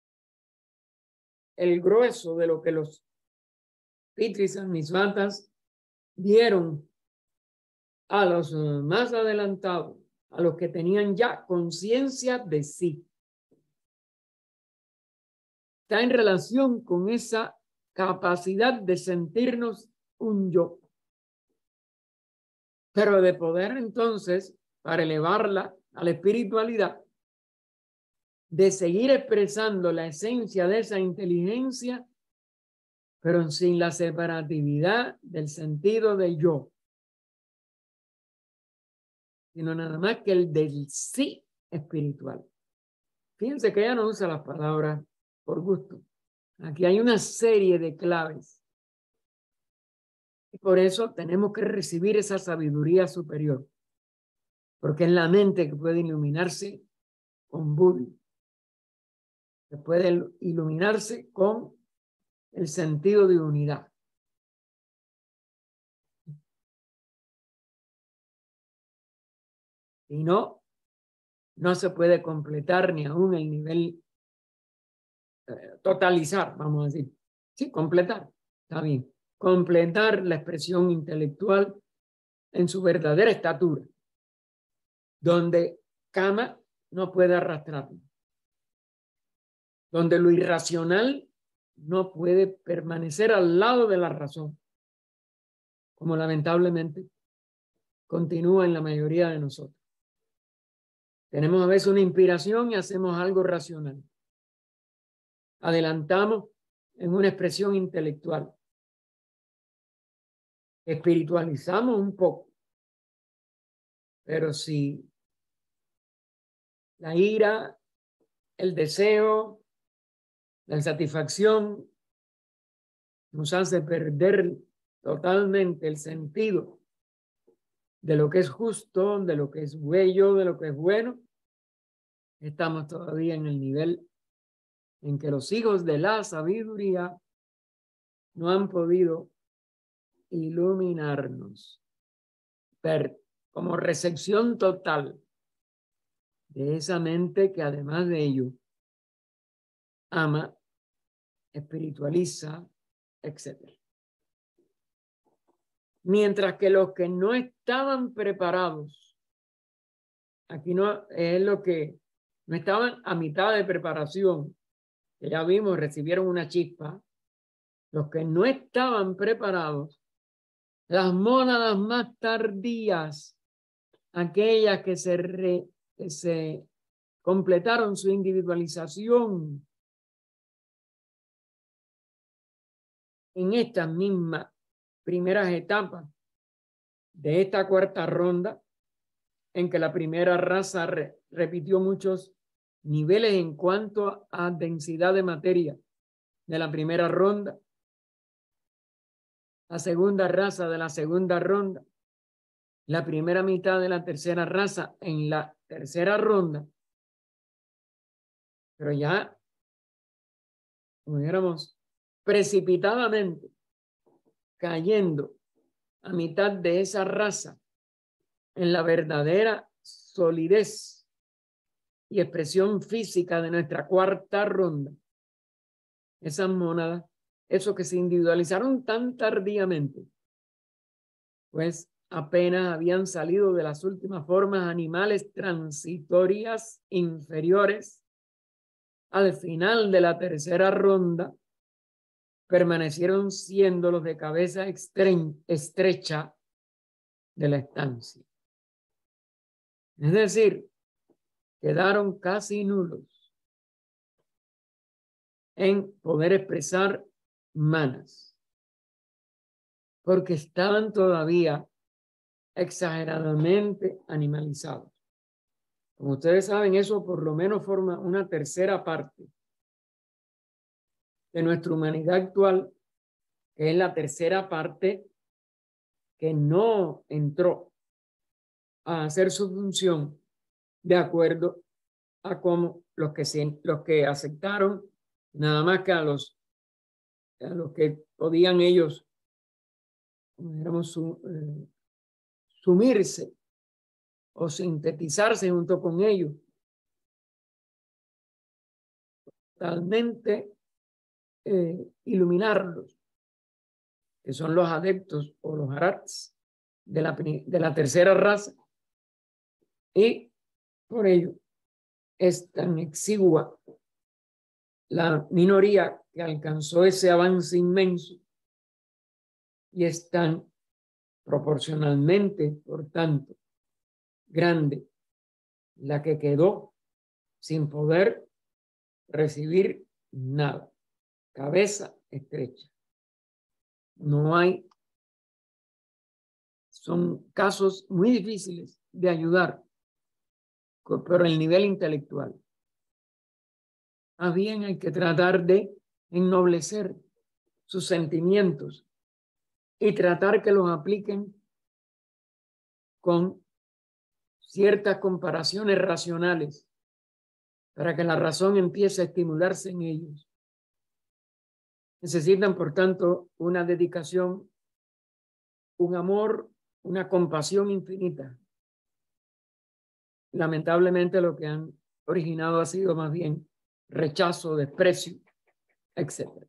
el grueso de lo que los Pitrisagnisvatas dieron a los más adelantados, a los que tenían ya conciencia de sí. Está en relación con esa capacidad de sentirnos un yo, pero de poder entonces, para elevarla a la espiritualidad, de seguir expresando la esencia de esa inteligencia, pero sin la separatividad del sentido de yo, sino nada más que el del sí espiritual. Fíjense que ella no usa las palabras por gusto. Aquí hay una serie de claves. Y por eso tenemos que recibir esa sabiduría superior, porque es la mente que puede iluminarse con Buddha, que puede iluminarse con el sentido de unidad. Si no, no se puede completar ni aún el nivel eh, totalizar, vamos a decir. Sí, completar, está bien. Completar la expresión intelectual en su verdadera estatura, donde Kama no puede arrastrarlo, donde lo irracional no puede permanecer al lado de la razón, como lamentablemente continúa en la mayoría de nosotros. Tenemos a veces una inspiración y hacemos algo racional. Adelantamos en una expresión intelectual. Espiritualizamos un poco. Pero si la ira, el deseo, la insatisfacción nos hace perder totalmente el sentido de lo que es justo, de lo que es bello, de lo que es bueno, estamos todavía en el nivel en que los hijos de la sabiduría no han podido iluminarnos, ver como recepción total de esa mente que además de ello ama, espiritualiza, etcétera. Mientras que los que no estaban preparados, aquí no es lo que no estaban a mitad de preparación, que ya vimos, recibieron una chispa, los que no estaban preparados, las mónadas más tardías, aquellas que se, re, que se completaron su individualización en estas mismas primeras etapas de esta cuarta ronda, en que la primera raza re, repitió muchos niveles en cuanto a densidad de materia de la primera ronda, la segunda raza de la segunda ronda, la primera mitad de la tercera raza en la tercera ronda, pero ya, como dijéramos, precipitadamente cayendo a mitad de esa raza en la verdadera solidez y expresión física de nuestra cuarta ronda. Esas mónadas, esos que se individualizaron tan tardíamente, pues apenas habían salido de las últimas formas animales transitorias inferiores, al final de la tercera ronda, permanecieron siendo los de cabeza estrecha de la estancia. Es decir, quedaron casi nulos en poder expresar manas, porque estaban todavía exageradamente animalizados. Como ustedes saben, eso por lo menos forma una tercera parte de nuestra humanidad actual, que es la tercera parte que no entró a hacer su función de acuerdo a cómo los que, se, los que aceptaron, nada más que a los, a los que podían ellos, digamos, su, eh, sumirse o sintetizarse junto con ellos, totalmente eh, iluminarlos, que son los adeptos o los arats de la, de la tercera raza, y por ello es tan exigua la minoría que alcanzó ese avance inmenso y es tan proporcionalmente, por tanto, grande la que quedó sin poder recibir nada. Cabeza estrecha. No hay, son casos muy difíciles de ayudar por el nivel intelectual. Más bien hay que tratar de ennoblecer sus sentimientos y tratar que los apliquen con ciertas comparaciones racionales para que la razón empiece a estimularse en ellos. Necesitan, por tanto, una dedicación, un amor, una compasión infinita. Lamentablemente lo que han originado ha sido más bien rechazo, desprecio, etcétera.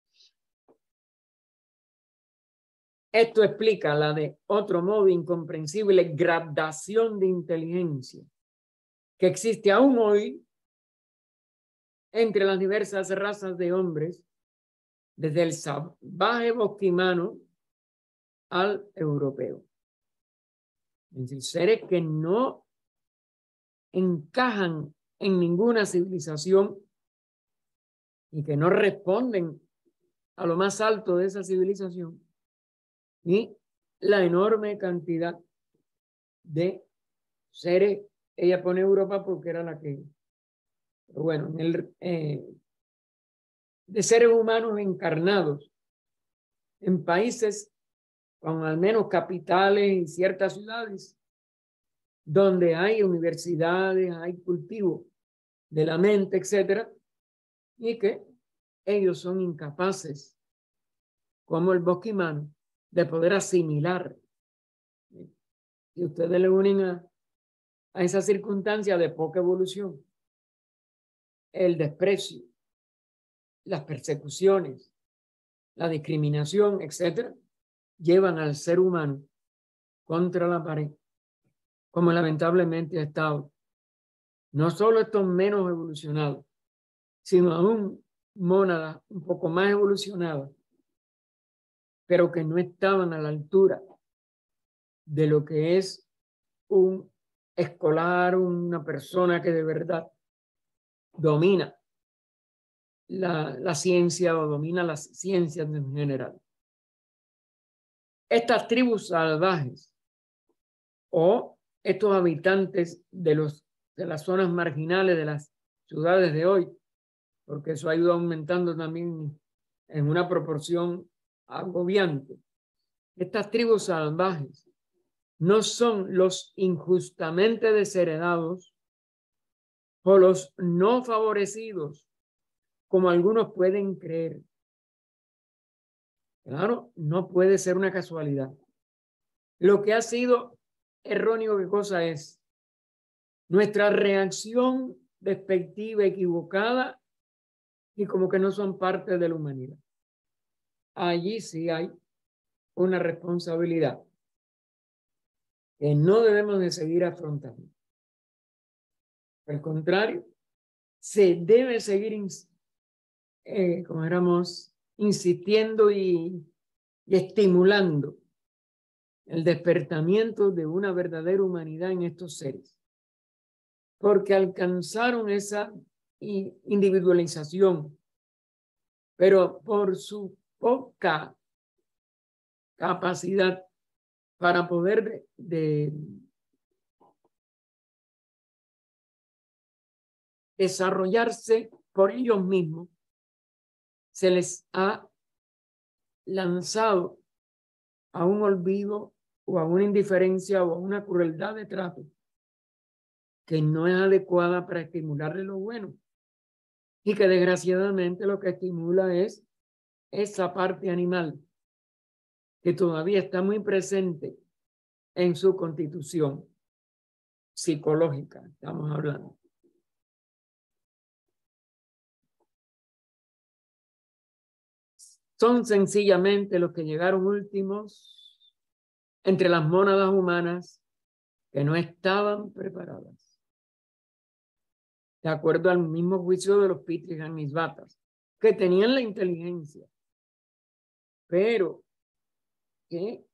Esto explica la de otro modo incomprensible gradación de inteligencia que existe aún hoy entre las diversas razas de hombres, desde el salvaje bosquimano al europeo. Es decir, seres que no encajan en ninguna civilización y que no responden a lo más alto de esa civilización, y la enorme cantidad de seres, ella pone Europa porque era la que, pero bueno, en el, eh, de seres humanos encarnados en países con al menos capitales y ciertas ciudades donde hay universidades, hay cultivo de la mente, etcétera, y que ellos son incapaces, como el bosquimano, de poder asimilar. Y ustedes le unen a, a esa circunstancia de poca evolución el desprecio, las persecuciones, la discriminación, etcétera, llevan al ser humano contra la pared, como lamentablemente ha estado. No solo estos menos evolucionados, sino aún mónadas un poco más evolucionadas, pero que no estaban a la altura de lo que es un escolar, una persona que de verdad domina la, la ciencia o domina las ciencias en general. Estas tribus salvajes o estos habitantes de, los, de las zonas marginales de las ciudades de hoy, porque eso ha ido aumentando también en una proporción agobiante. Estas tribus salvajes no son los injustamente desheredados o los no favorecidos, como algunos pueden creer. Claro, no puede ser una casualidad. Lo que ha sido erróneo, ¿qué cosa es? Nuestra reacción despectiva, equivocada, y como que no son parte de la humanidad. Allí sí hay una responsabilidad que no debemos de seguir afrontando. Al contrario, se debe seguir, eh, como éramos, insistiendo y, y estimulando el despertamiento de una verdadera humanidad en estos seres, porque alcanzaron esa individualización, pero por su poca capacidad para poder de, de desarrollarse por ellos mismos, se les ha lanzado a un olvido o a una indiferencia o a una crueldad de trato que no es adecuada para estimularle lo bueno, y que desgraciadamente lo que estimula es esa parte animal que todavía está muy presente en su constitución psicológica, estamos hablando. Son sencillamente los que llegaron últimos entre las mónadas humanas que no estaban preparadas, de acuerdo al mismo juicio de los Pitris y Misbatas, que tenían la inteligencia, pero que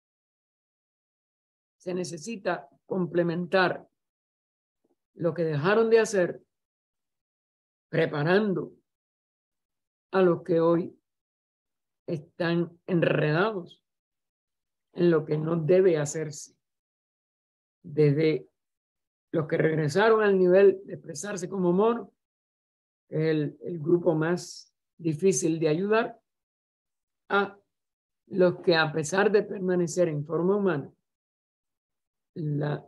se necesita complementar lo que dejaron de hacer preparando a los que hoy están enredados en lo que no debe hacerse. Desde los que regresaron al nivel de expresarse como mono, que es el, el grupo más difícil de ayudar, a los que, a pesar de permanecer en forma humana, la,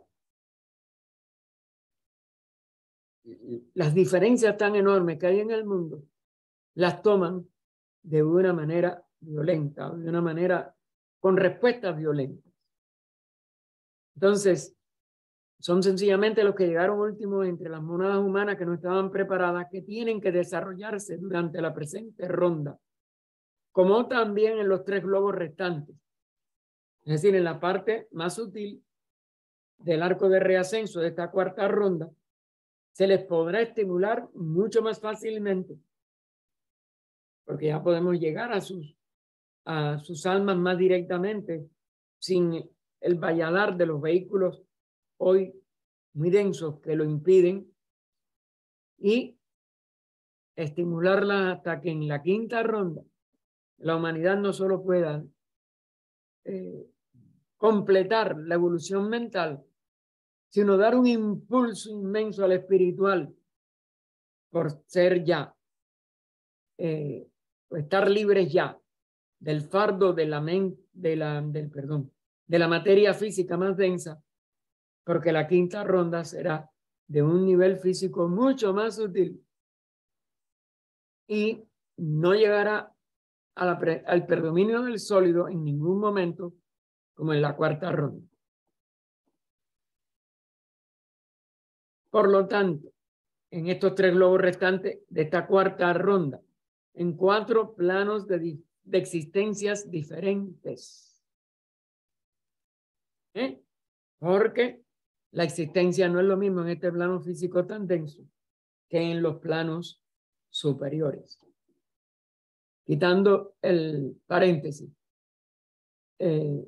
las diferencias tan enormes que hay en el mundo, las toman de una manera violenta, de una manera con respuestas violentas. Entonces, son sencillamente los que llegaron últimos entre las monadas humanas que no estaban preparadas, que tienen que desarrollarse durante la presente ronda, como también en los tres globos restantes. Es decir, en la parte más sutil del arco de reascenso de esta cuarta ronda, se les podrá estimular mucho más fácilmente, porque ya podemos llegar a sus, a sus almas más directamente, sin el valladar de los vehículos hoy muy densos que lo impiden, y estimularla hasta que en la quinta ronda la humanidad no solo pueda eh, completar la evolución mental, sino dar un impulso inmenso al espiritual por ser ya, eh, estar libres ya del fardo de la mente, de la, del perdón, de la materia física más densa, porque la quinta ronda será de un nivel físico mucho más sutil y no llegará a la pre, al predominio del sólido en ningún momento como en la cuarta ronda. Por lo tanto, en estos tres globos restantes de esta cuarta ronda, en cuatro planos de, de existencias diferentes. ¿Eh? Porque la existencia no es lo mismo en este plano físico tan denso que en los planos superiores. Quitando el paréntesis, eh,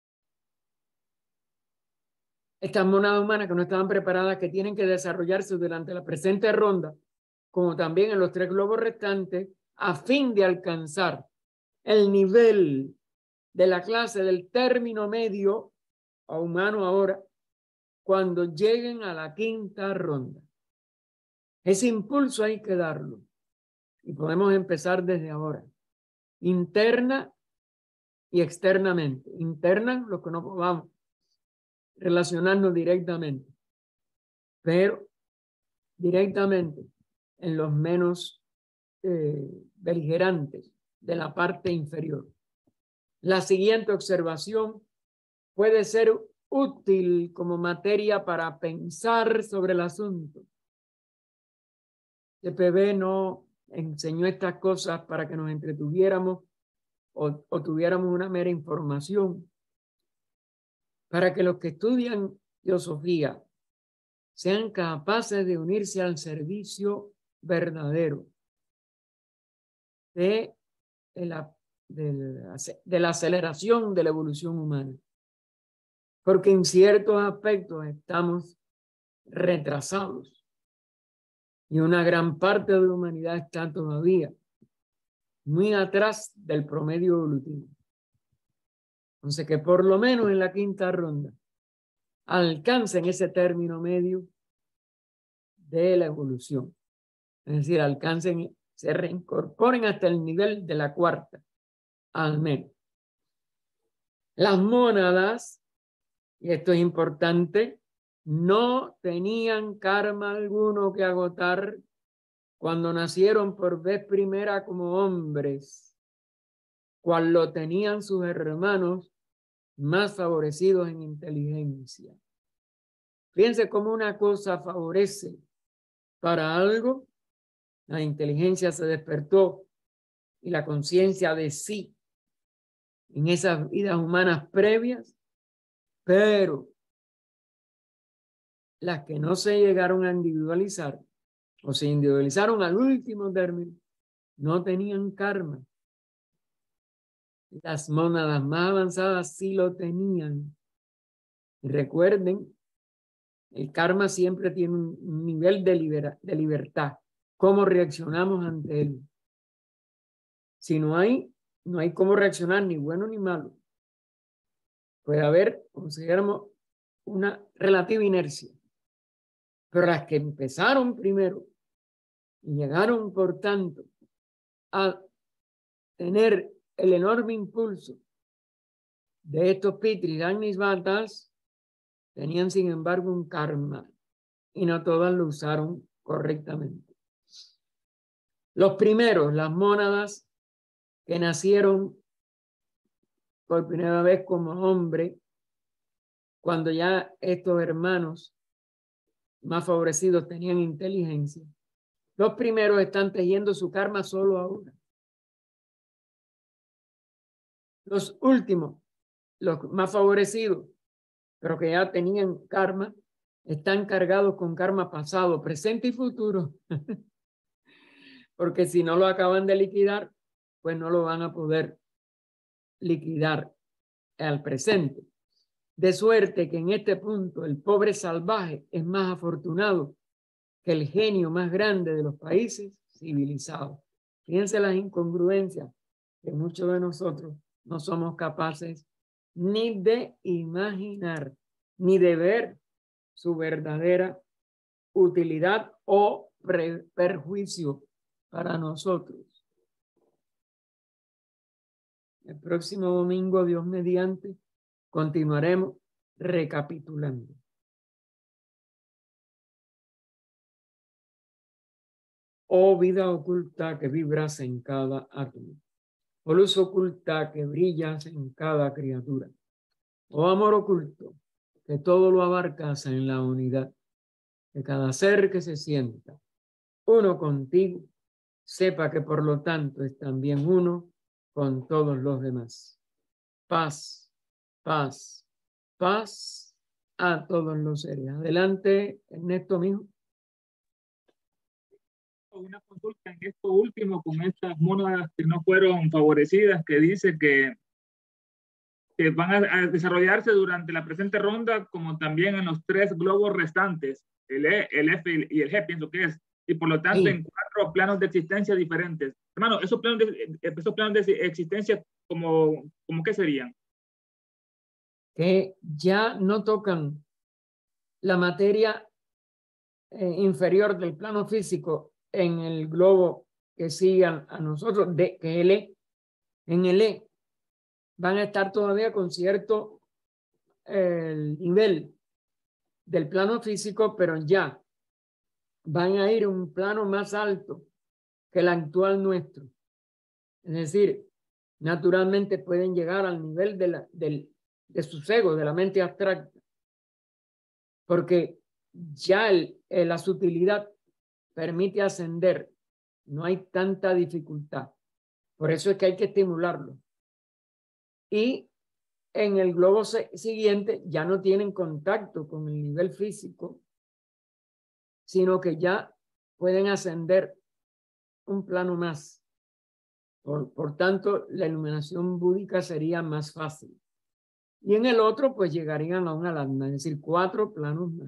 estas monadas humanas que no estaban preparadas, que tienen que desarrollarse durante la presente ronda, como también en los tres globos restantes, a fin de alcanzar el nivel de la clase del término medio a humano ahora, cuando lleguen a la quinta ronda. Ese impulso hay que darlo. Y podemos empezar desde ahora. Interna y externamente. Interna, lo que no podamos relacionarnos directamente, pero directamente en los menos eh, beligerantes de la parte inferior. La siguiente observación puede ser útil como materia para pensar sobre el asunto. C P B no enseñó estas cosas para que nos entretuviéramos o, o tuviéramos una mera información. Para que los que estudian teosofía sean capaces de unirse al servicio verdadero de, de, la, de, la, de la aceleración de la evolución humana. Porque en ciertos aspectos estamos retrasados y una gran parte de la humanidad está todavía muy atrás del promedio evolutivo. Entonces, que por lo menos en la quinta ronda alcancen ese término medio de la evolución. Es decir, alcancen, se reincorporen hasta el nivel de la cuarta, al menos. Las mónadas, y esto es importante, no tenían karma alguno que agotar cuando nacieron por vez primera como hombres, cual lo tenían sus hermanos más favorecidos en inteligencia. Fíjense cómo una cosa favorece para algo, la inteligencia se despertó y la conciencia de sí en esas vidas humanas previas, pero las que no se llegaron a individualizar o se individualizaron al último término, no tenían karma. Las mónadas más avanzadas sí lo tenían. Y recuerden, el karma siempre tiene un nivel de, libera, de libertad cómo reaccionamos ante él. Si no hay, no hay cómo reaccionar ni bueno ni malo. Puede haber, consideramos, una relativa inercia. Pero las que empezaron primero y llegaron, por tanto, a tener el enorme impulso de estos Pitris, Agnis Vatas, tenían sin embargo un karma y no todas lo usaron correctamente. Los primeros, las mónadas que nacieron por primera vez como hombre, cuando ya estos hermanos más favorecidos tenían inteligencia, los primeros están tejiendo su karma solo ahora. Los últimos, los más favorecidos, pero que ya tenían karma, están cargados con karma pasado, presente y futuro. Porque si no lo acaban de liquidar, pues no lo van a poder liquidar al presente. De suerte que en este punto el pobre salvaje es más afortunado que el genio más grande de los países civilizados. Fíjense las incongruencias que muchos de nosotros no somos capaces ni de imaginar, ni de ver su verdadera utilidad o perjuicio para nosotros. El próximo domingo, Dios mediante, continuaremos recapitulando. Oh vida oculta que vibras en cada átomo. Oh luz oculta que brillas en cada criatura. Oh amor oculto que todo lo abarcas en la unidad. Que cada ser que se sienta uno contigo, sepa que por lo tanto es también uno con todos los demás. Paz, paz, paz a todos los seres. Adelante, Ernesto, mijo. Una consulta en esto último con estas mónadas que no fueron favorecidas, que dice que, que van a, a desarrollarse durante la presente ronda, como también en los tres globos restantes, el E, el F y el G, pienso que es, y por lo tanto sí, en cuatro planos de existencia diferentes. Hermano, esos planos de, esos planos de existencia, ¿cómo, cómo qué serían? Que ya no tocan la materia eh, inferior del plano físico en el globo que sigan a nosotros, de, que el E, en el E, van a estar todavía con cierto eh, nivel del plano físico, pero ya van a ir a un plano más alto que el actual nuestro. Es decir, naturalmente pueden llegar al nivel de, la, del, de sus egos, de la mente abstracta, porque ya el, el, la sutilidad permite ascender, no hay tanta dificultad. Por eso es que hay que estimularlo. Y en el globo siguiente ya no tienen contacto con el nivel físico, sino que ya pueden ascender un plano más. Por, por tanto, la iluminación búdica sería más fácil. Y en el otro, pues llegarían a una lagna, es decir, cuatro planos más.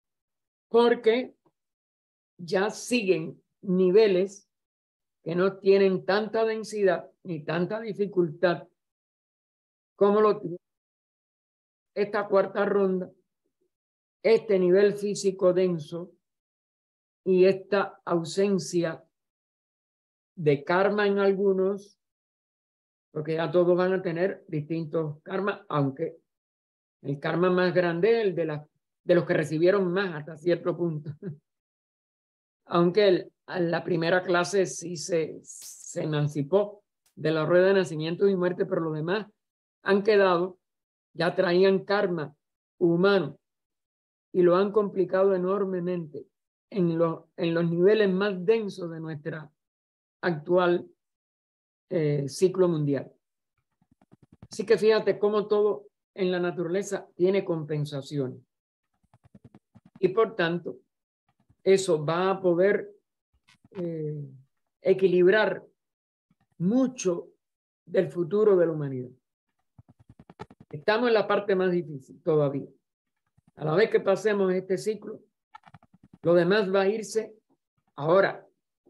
Porque ya siguen niveles que no tienen tanta densidad ni tanta dificultad como lo tiene esta cuarta ronda, este nivel físico denso y esta ausencia de karma en algunos, porque ya todos van a tener distintos karmas, aunque el karma más grande es el de, la, de los que recibieron más hasta cierto punto. Aunque el, la primera clase sí se, se emancipó de la rueda de nacimiento y muerte, pero los demás han quedado, ya traían karma humano y lo han complicado enormemente en, lo, en los niveles más densos de nuestra actual eh, ciclo mundial. Así que fíjate cómo todo en la naturaleza tiene compensación. Y por tanto, eso va a poder eh, equilibrar mucho del futuro de la humanidad. Estamos en la parte más difícil todavía. A la vez que pasemos este ciclo, lo demás va a irse ahora.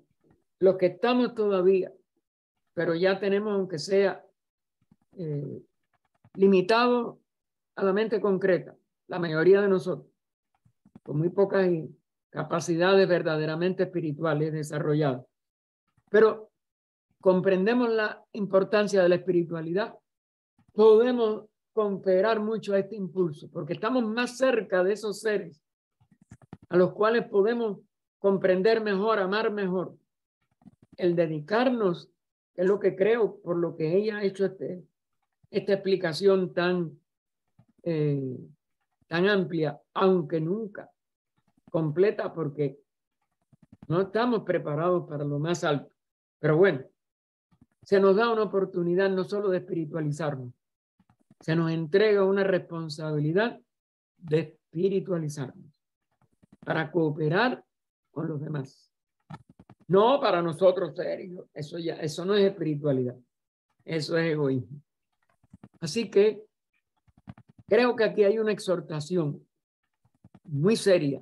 los que estamos todavía, pero ya tenemos, aunque sea eh, limitado a la mente concreta, la mayoría de nosotros, con muy pocas capacidades verdaderamente espirituales desarrolladas. Pero comprendemos la importancia de la espiritualidad, podemos cooperar mucho a este impulso, porque estamos más cerca de esos seres a los cuales podemos comprender mejor, amar mejor. El dedicarnos, que es lo que creo, por lo que ella ha hecho este, esta explicación tan, eh, tan amplia, aunque nunca completa, porque no estamos preparados para lo más alto. Pero bueno, se nos da una oportunidad no solo de espiritualizarnos, se nos entrega una responsabilidad de espiritualizarnos para cooperar con los demás. No para nosotros serios, eso ya, eso no es espiritualidad, eso es egoísmo. Así que creo que aquí hay una exhortación muy seria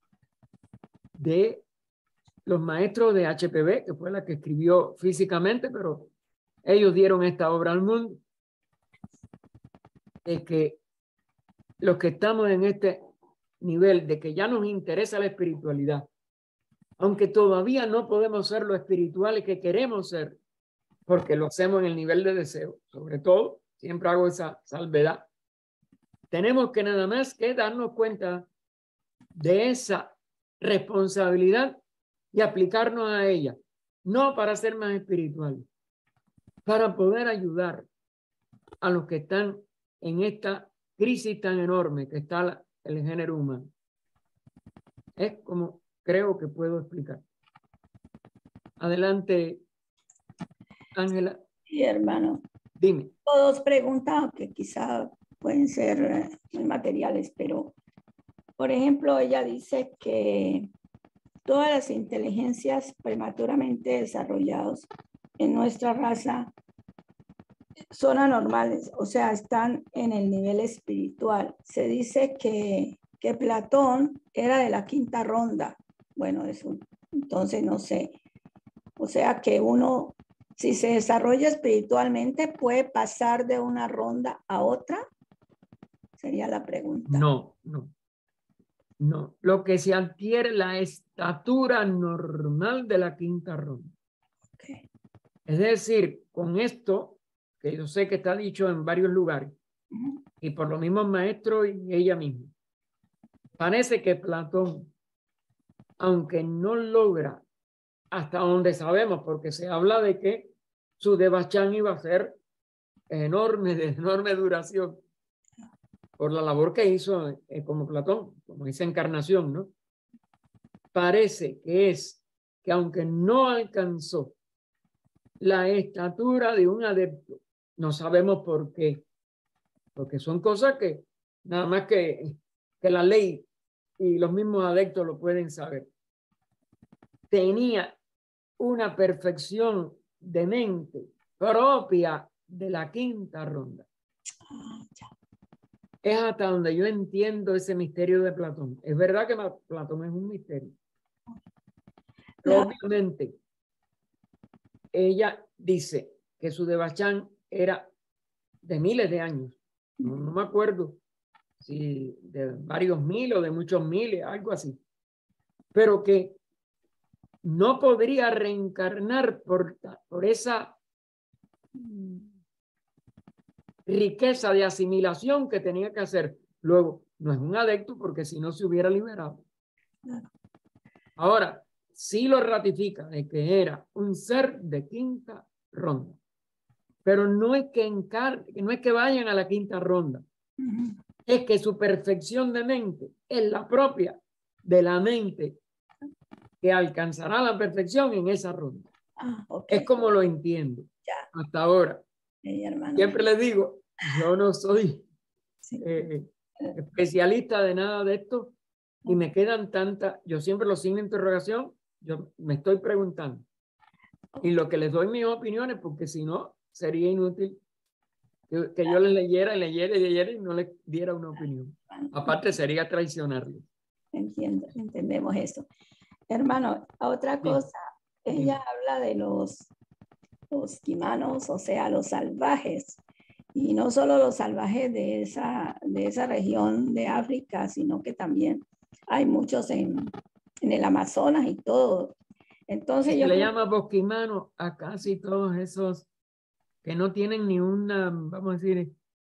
de los maestros de H P B, que fue la que escribió físicamente, pero ellos dieron esta obra al mundo, de que los que estamos en este nivel de que ya nos interesa la espiritualidad, aunque todavía no podemos ser lo espirituales que queremos ser, porque lo hacemos en el nivel de deseo, sobre todo, siempre hago esa salvedad, tenemos que nada más que darnos cuenta de esa responsabilidad y aplicarnos a ella, no para ser más espirituales, para poder ayudar a los que están en esta crisis tan enorme que está la, el género humano. Es como creo que puedo explicar. Adelante, Ángela. Sí, hermano. Dime. Dos preguntas que quizá pueden ser eh, muy materiales, pero, por ejemplo, ella dice que todas las inteligencias prematuramente desarrolladas en nuestra raza son anormales, o sea, están en el nivel espiritual. Se dice que, que Platón era de la quinta ronda. Bueno, eso, entonces no sé. O sea que uno, si se desarrolla espiritualmente, puede pasar de una ronda a otra. Sería la pregunta. No, no. No, lo que se adquiere la estatura normal de la quinta ronda. Okay. Es decir, con esto, que yo sé que está dicho en varios lugares, uh-huh. y por los mismos maestros y ella misma, parece que Platón, aunque no logra, hasta donde sabemos, porque se habla de que su Devachan iba a ser enorme, de enorme duración, por la labor que hizo eh, como Platón, como esa encarnación, ¿no? Parece que es que aunque no alcanzó la estatura de un adepto, no sabemos por qué, porque son cosas que nada más que, que la ley y los mismos adeptos lo pueden saber. Tenía una perfección de mente propia de la quinta ronda. Es hasta donde yo entiendo ese misterio de Platón. Es verdad que Platón es un misterio. Pero obviamente, ella dice que su Devachan era de miles de años. No, no me acuerdo si de varios mil o de muchos miles, algo así. Pero que no podría reencarnar por, por esa riqueza de asimilación que tenía que hacer. Luego, no es un adepto porque si no se hubiera liberado. Ahora, sí lo ratifica de que era un ser de quinta ronda. Pero no es que, encar no es que vayan a la quinta ronda. Uh-huh. Es que su perfección de mente es la propia de la mente que alcanzará la perfección en esa ronda. Ah, okay. Es como lo entiendo ya. Hasta ahora. Sí, hermano. Siempre les digo, yo no soy sí. eh, especialista de nada de esto y me quedan tantas, yo siempre los signo de interrogación, yo me estoy preguntando. Y lo que les doy mis opiniones, porque si no, sería inútil que, que yo les leyera y leyera y leyera y no les diera una opinión. Aparte sería traicionarles. Entiendo, entendemos eso. Hermano, otra cosa, ella habla de los, los quimanos, o sea, los salvajes. Y no solo los salvajes de esa, de esa región de África, sino que también hay muchos en, en el Amazonas y todo. Entonces Se yo le creo, llama bosquimano a casi todos esos que no tienen ni una, vamos a decir,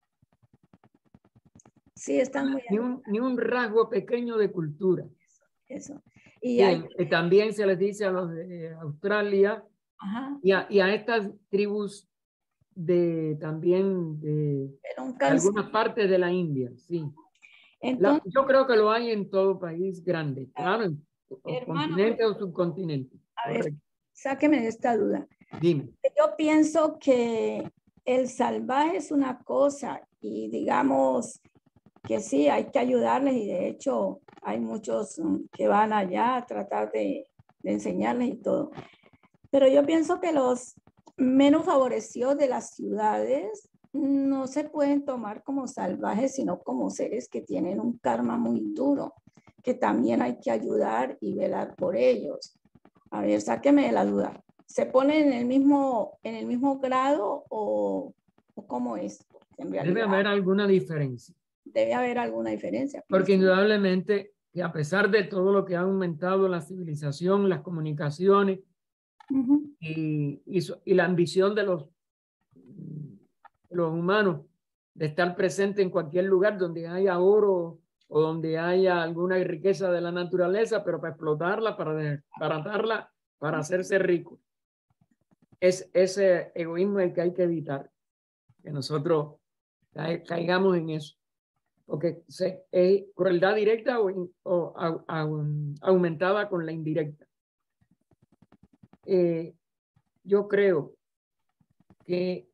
sí, están muy ni un, ni un rasgo pequeño de cultura. eso. Y Bien, hay, eh, también se les dice a los de Australia ajá, y a, y a estas tribus de también de, pero un de cáncer. algunas partes de la India, sí. La, Entonces, yo creo que lo hay en todo país grande, claro, en o hermano, continente o subcontinente. a ver, Correcto. sáqueme de esta duda. Dime. Yo pienso que el salvaje es una cosa y digamos que sí, hay que ayudarles y de hecho hay muchos um, que van allá a tratar de, de enseñarles y todo. Pero yo pienso que los menos favorecidos de las ciudades no se pueden tomar como salvajes, sino como seres que tienen un karma muy duro, que también hay que ayudar y velar por ellos. A ver, sáqueme de la duda. ¿Se ponen en el mismo, en el mismo grado o, o cómo es? En Debe realidad haber alguna diferencia, debe haber alguna diferencia. porque pienso. indudablemente que a pesar de todo lo que ha aumentado la civilización, las comunicaciones Uh-huh. y, y, so- y la ambición de los, de los humanos de estar presente en cualquier lugar donde haya oro o donde haya alguna riqueza de la naturaleza, pero para explotarla, para desbaratarla, para hacerse rico. Es ese egoísmo el que hay que evitar, que nosotros caigamos en eso, porque se, es crueldad directa o, o a, a, aumentada con la indirecta. Eh, yo creo que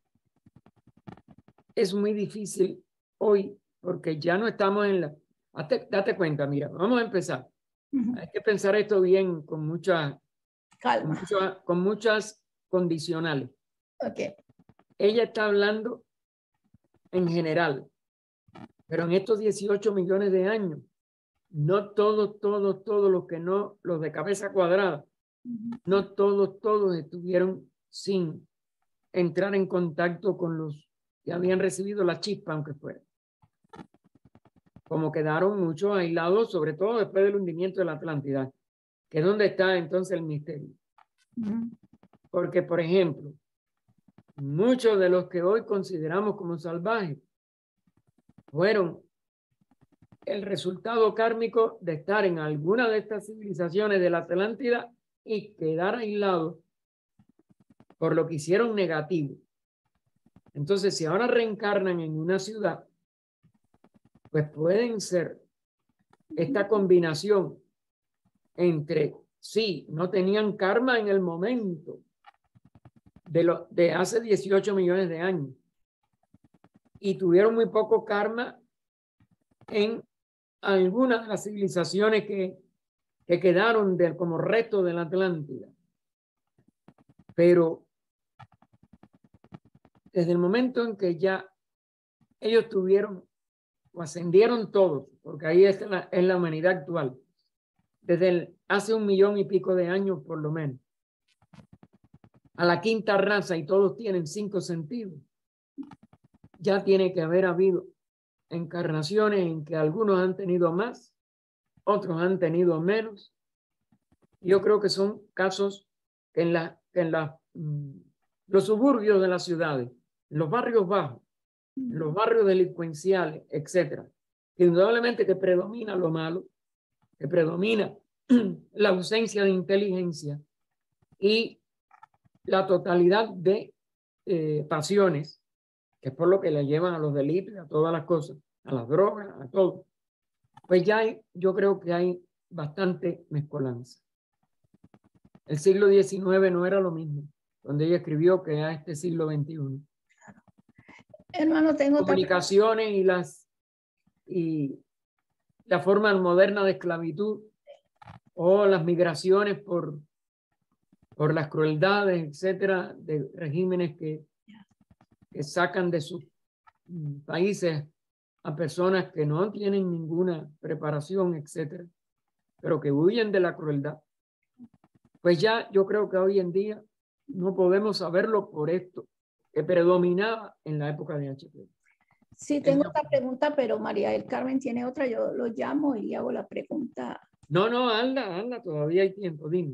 es muy difícil hoy porque ya no estamos en la... Date, date cuenta, mira, vamos a empezar. Uh-huh. Hay que pensar esto bien con, mucha, con, Calma. mucha, con muchas condicionales. Ok. Ella está hablando en general, pero en estos dieciocho millones de años, no todos, todos, todos los que no, los de cabeza cuadrada, Uh-huh. no todos, todos estuvieron sin entrar en contacto con los que habían recibido la chispa, aunque fuera. Como quedaron muchos aislados, sobre todo después del hundimiento de la Atlántida, que es donde está entonces el misterio. Uh-huh. Porque, por ejemplo, muchos de los que hoy consideramos como salvajes fueron el resultado kármico de estar en alguna de estas civilizaciones de la Atlántida y quedar aislados por lo que hicieron negativo. Entonces, si ahora reencarnan en una ciudad, pues pueden ser esta combinación entre, sí, no tenían karma en el momento de, lo, de hace dieciocho millones de años y tuvieron muy poco karma en algunas de las civilizaciones que, que quedaron de, como resto de la Atlántida. Pero desde el momento en que ya ellos tuvieron o ascendieron todos, porque ahí es la, es la humanidad actual, desde el, hace un millón y pico de años por lo menos, a la quinta raza y todos tienen cinco sentidos, ya tiene que haber habido encarnaciones en que algunos han tenido más, otros han tenido menos. Yo creo que son casos que en, la, que en la, mmm, los suburbios de las ciudades, en los barrios bajos, en los barrios delincuenciales, etcétera, que indudablemente que predomina lo malo, que predomina la ausencia de inteligencia y la totalidad de eh, pasiones, que es por lo que le llevan a los delitos, a todas las cosas, a las drogas, a todo. Pues ya hay, yo creo que hay bastante mezcolanza. El siglo diecinueve no era lo mismo, donde ella escribió, que a este siglo veintiuno. Hermano, tengo Comunicaciones y las y la forma moderna de esclavitud o las migraciones por, por las crueldades, etcétera, de regímenes que, que sacan de sus países a personas que no tienen ninguna preparación, etcétera, pero que huyen de la crueldad. Pues ya yo creo que hoy en día no podemos saberlo por esto que predominaba en la época de H P V. Sí, tengo otra pregunta, pero María del Carmen tiene otra. Yo lo llamo y le hago la pregunta. No, no, anda, anda, todavía hay tiempo, dime.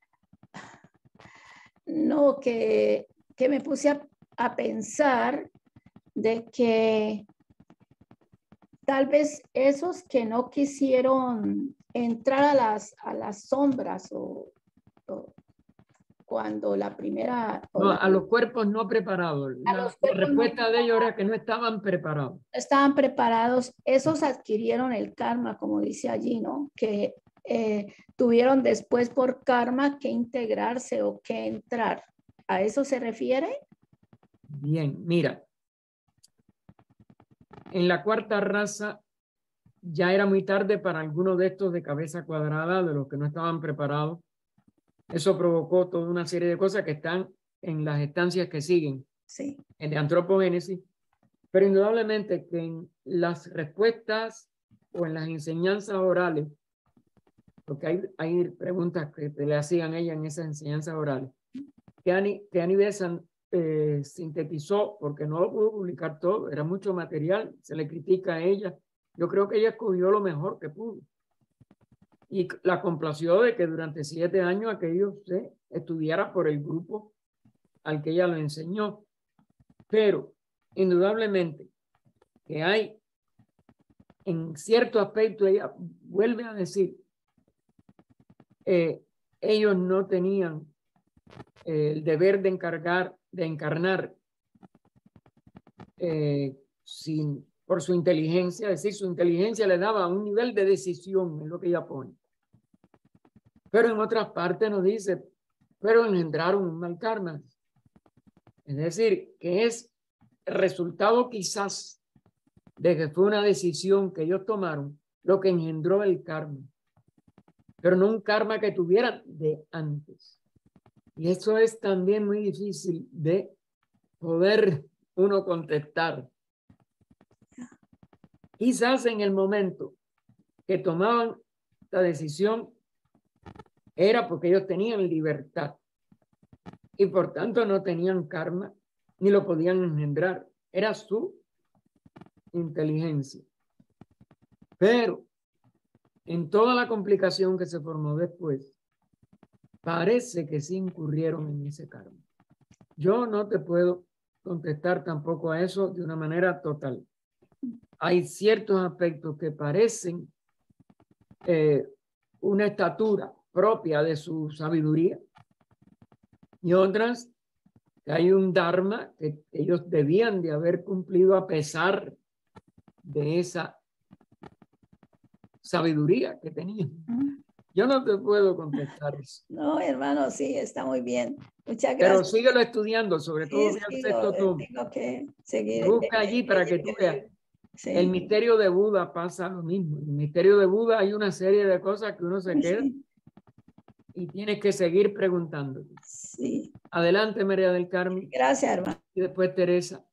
No, que, que me puse a, a pensar de que tal vez esos que no quisieron entrar a las, a las sombras o, o cuando la primera... No, la, a los cuerpos no preparados. La, los la cuerpos respuesta no de ellos era que no estaban preparados. estaban preparados, esos adquirieron el karma, como dice allí, ¿no? Que eh, tuvieron después por karma que integrarse o que entrar. ¿A eso se refiere? Bien, mira. En la cuarta raza ya era muy tarde para algunos de estos de cabeza cuadrada, de los que no estaban preparados. Eso provocó toda una serie de cosas que están en las estancias que siguen, sí, en de antropogénesis, pero indudablemente que en las respuestas o en las enseñanzas orales, porque hay, hay preguntas que le hacían ella en esas enseñanzas orales, que Annie, que Annie Besant eh, sintetizó, porque no lo pudo publicar todo, era mucho material, se le critica a ella. Yo creo que ella escogió lo mejor que pudo. Y la complació de que durante siete años aquello se estudiara por el grupo al que ella lo enseñó. Pero, indudablemente, que hay, en cierto aspecto, ella vuelve a decir, eh, ellos no tenían eh, el deber de encargar, de encarnar eh, sin, por su inteligencia, es decir, su inteligencia le daba un nivel de decisión, es lo que ella pone. Pero en otras partes nos dice, pero engendraron un mal karma. Es decir, que es resultado quizás de que fue una decisión que ellos tomaron lo que engendró el karma, pero no un karma que tuvieran de antes. Y eso es también muy difícil de poder uno contestar. Quizás en el momento que tomaban la decisión era porque ellos tenían libertad y por tanto no tenían karma ni lo podían engendrar. Era su inteligencia. Pero en toda la complicación que se formó después, parece que sí incurrieron en ese karma. Yo no te puedo contestar tampoco a eso de una manera total. Hay ciertos aspectos que parecen eh, una estatura propia de su sabiduría y otras que hay un dharma que ellos debían de haber cumplido a pesar de esa sabiduría que tenían. Yo no te puedo contestar eso. No, hermano, sí, está muy bien. Muchas gracias. Pero síguelo estudiando, sobre todo sí, ve el sí, texto lo, todo. tengo que seguir. Busca allí para que tú veas. Sí. El misterio de Buda pasa lo mismo. En el misterio de Buda hay una serie de cosas que uno se queda sí. y tienes que seguir preguntando. Sí. Adelante, María del Carmen. Gracias, hermano. Y después Teresa.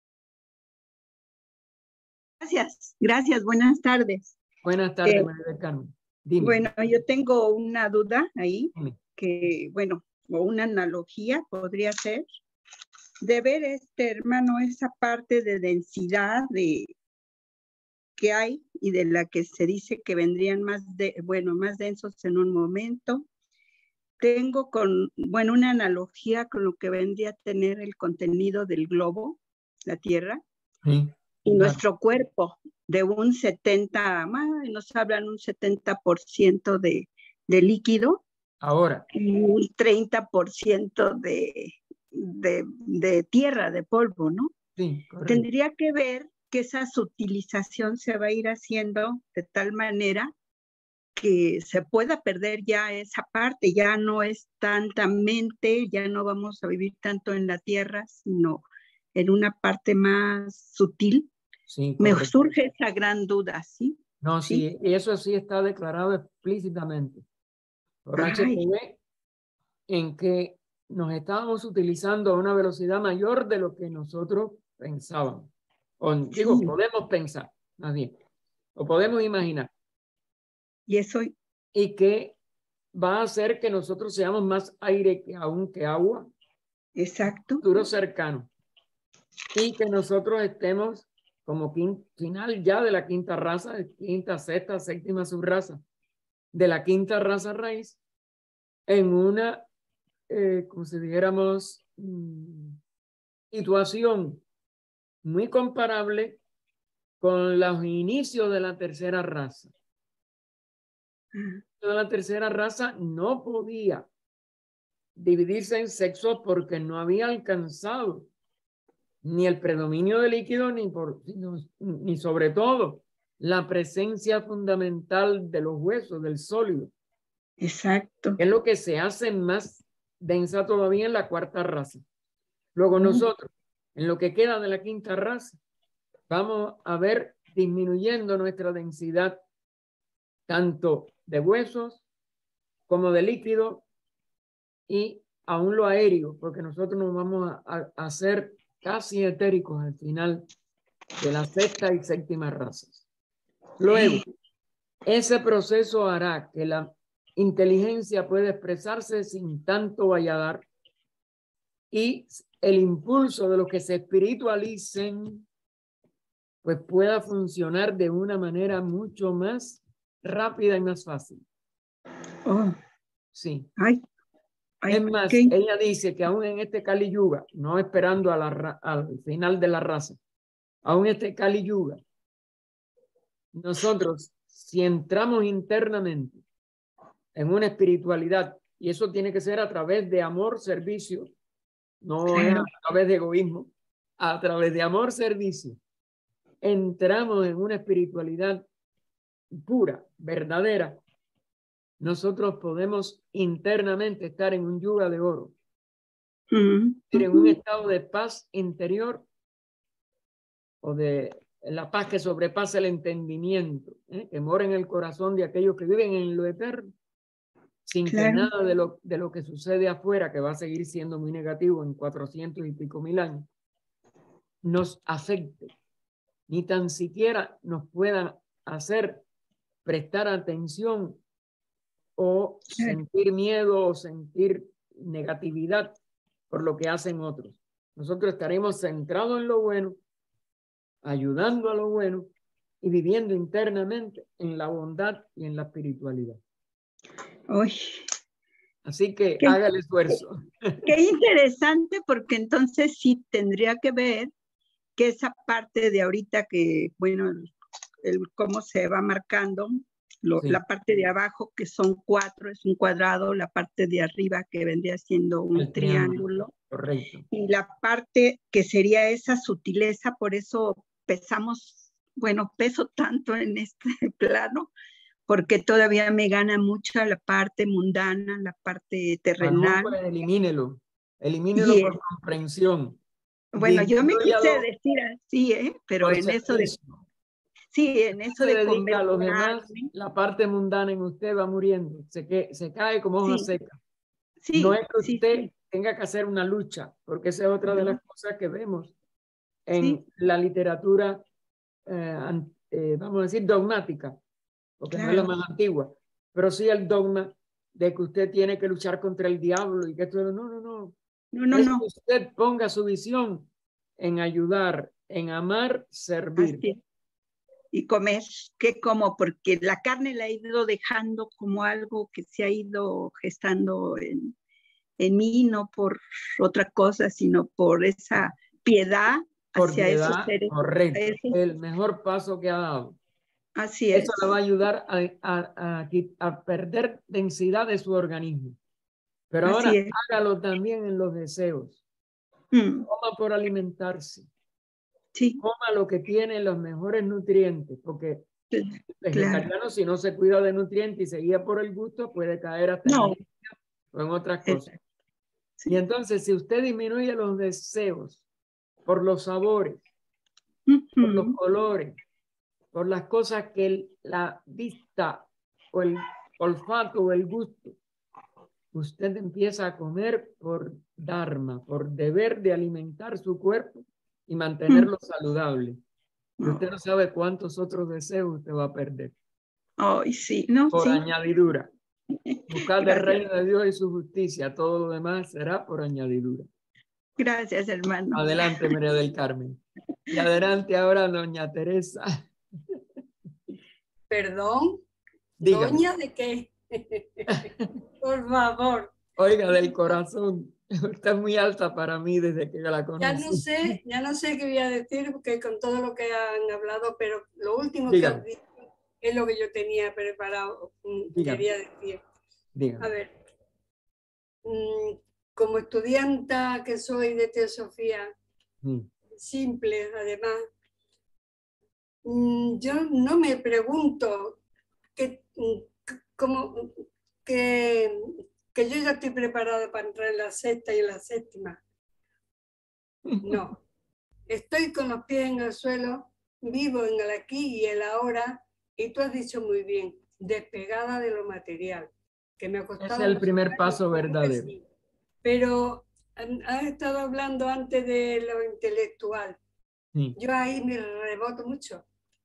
Gracias, gracias. Buenas tardes. Buenas tardes, eh, María del Carmen. Dime. Bueno, yo tengo una duda ahí, Dime. que, bueno, o una analogía podría ser, de ver, este hermano, esa parte de densidad de, que hay y de la que se dice que vendrían más, de, bueno, más densos en un momento. Tengo con, bueno, una analogía con lo que vendría a tener el contenido del globo, la Tierra, sí, y claro. Nuestro cuerpo, de un setenta, más, nos hablan un setenta por ciento de, de líquido. Ahora. Y un treinta por ciento de, de, de tierra, de polvo, ¿no? Sí, correcto. Tendría que ver que esa sutilización se va a ir haciendo de tal manera que se pueda perder ya esa parte, ya no es tanta mente, ya no vamos a vivir tanto en la tierra, sino en una parte más sutil. Sí, me surge esa gran duda, ¿sí? No, sí, y eso sí está declarado explícitamente por H P V, en que nos estábamos utilizando a una velocidad mayor de lo que nosotros pensábamos. O digo, sí. podemos pensar, más bien, o podemos imaginar. Y eso... Y que va a hacer que nosotros seamos más aire que aún que agua. Exacto. Futuro cercano. Y que nosotros estemos como quin- final ya de la quinta raza, quinta, sexta, séptima subraza, de la quinta raza raíz, en una, eh, como si dijéramos, mm, situación muy comparable con los inicios de la tercera raza. La tercera raza no podía dividirse en sexos porque no había alcanzado ni el predominio de líquido, ni, por, sino, ni sobre todo la presencia fundamental de los huesos, del sólido. Exacto. Es lo que se hace más densa todavía en la cuarta raza. Luego Mm. nosotros, en lo que queda de la quinta raza, vamos a ver disminuyendo nuestra densidad tanto de huesos como de líquido y aún lo aéreo, porque nosotros nos vamos a, a, a hacer casi etéricos al final de la sexta y séptima razas. Luego, ese proceso hará que la inteligencia pueda expresarse sin tanto valladar y el impulso de los que se espiritualicen pues pueda funcionar de una manera mucho más rápida y más fácil. Oh. Sí. Ay. Ay, Es más, ¿qué? ella dice que aún en este Kali Yuga, no esperando a la, al final de la raza, aún este Kali Yuga, nosotros, si entramos internamente en una espiritualidad, y eso tiene que ser a través de amor, servicio, no es Claro. a través de egoísmo, a través de amor, servicio, entramos en una espiritualidad pura, verdadera, nosotros podemos internamente estar en un yuga de oro, Mm. en un estado de paz interior o de la paz que sobrepasa el entendimiento, ¿eh? que mora en el corazón de aquellos que viven en lo eterno, sin Claro. que nada de lo, de lo que sucede afuera, que va a seguir siendo muy negativo en cuatrocientos y pico mil años, nos afecte, ni tan siquiera nos puedan hacer prestar atención o Claro. sentir miedo o sentir negatividad por lo que hacen otros. Nosotros estaremos centrados en lo bueno, ayudando a lo bueno y viviendo internamente en la bondad y en la espiritualidad. Uy, Así que qué, haga el esfuerzo. qué interesante, porque entonces sí tendría que ver que esa parte de ahorita que, bueno, el, el cómo se va marcando, lo, Sí. la parte de abajo que son cuatro, es un cuadrado, la parte de arriba que vendría siendo un El triángulo, Correcto. y la parte que sería esa sutileza, por eso pesamos, bueno, peso tanto en este plano, porque todavía me gana mucha la parte mundana, la parte terrenal. Pues elimínelo. Elimínelo Y por es, comprensión. bueno, yo me quise Disminúyalo decir así, ¿eh? Pero por en eso de, servicio. sí, en eso Se de dedica a los comer demás, carne, la parte mundana en usted va muriendo. Se, que, se cae como hoja sí, seca. sí, No es que sí, usted sí, tenga que hacer una lucha, porque esa es otra de no, las cosas que vemos en sí, la literatura, eh, an- eh, vamos a decir, dogmática, porque no es la claro, más antigua, pero sí el dogma de que usted tiene que luchar contra el diablo y que esto, no, no, no. no, no, Es que no, usted ponga su visión en ayudar, en amar, servir. así es. Y comer, ¿qué como? Porque la carne la he ido dejando como algo que se ha ido gestando en, en mí, no por otra cosa, sino por esa piedad Por hacia esos piedad, seres. correcto. Esos, El mejor paso que ha dado. así Eso es. le va a ayudar a, a, a, a perder densidad de su organismo. Pero Así ahora es. hágalo también en los deseos. Mm, Coma por alimentarse. sí, Coma lo que tiene los mejores nutrientes, porque el vegetariano, claro. si no se cuida de nutrientes y se guía por el gusto, puede caer hasta en No, anemia o en otras cosas. exacto, Y sí. entonces, si usted disminuye los deseos por los sabores, por los Ujú, colores, por las cosas que el- la vista o el olfato o el gusto, usted empieza a comer por dharma, por deber de alimentar su cuerpo y mantenerlo saludable. Y no. usted no sabe cuántos otros deseos usted va a perder Ay, sí, no, por sí, añadidura. Buscad el reino de Dios y su justicia, todo lo demás será por añadidura. Gracias, hermano. Adelante, María del Carmen. Y adelante ahora, doña Teresa. Perdón. Dígame. ¿Doña de qué? Por favor. Oiga, del corazón. Está muy alta para mí desde que yo la conocí. Ya no sé, ya no sé qué voy a decir porque con todo lo que han hablado, pero lo último Dígame. que has dicho es lo que yo tenía preparado. mm, Dígame. Quería decir. Dígame. A ver, mm, como estudianta que soy de teosofía, Mm. simple además, mm, yo no me pregunto que, mm, c- cómo, que, que yo ya estoy preparada para entrar en la sexta y en la séptima. No, estoy con los pies en el suelo, vivo en el aquí y el ahora, y tú has dicho muy bien, despegada de lo material, que me ha costado. Ese es el primer muchos paso años, verdadero. sí. Pero han- has estado hablando antes de lo intelectual. Sí. Yo ahí me reboto mucho.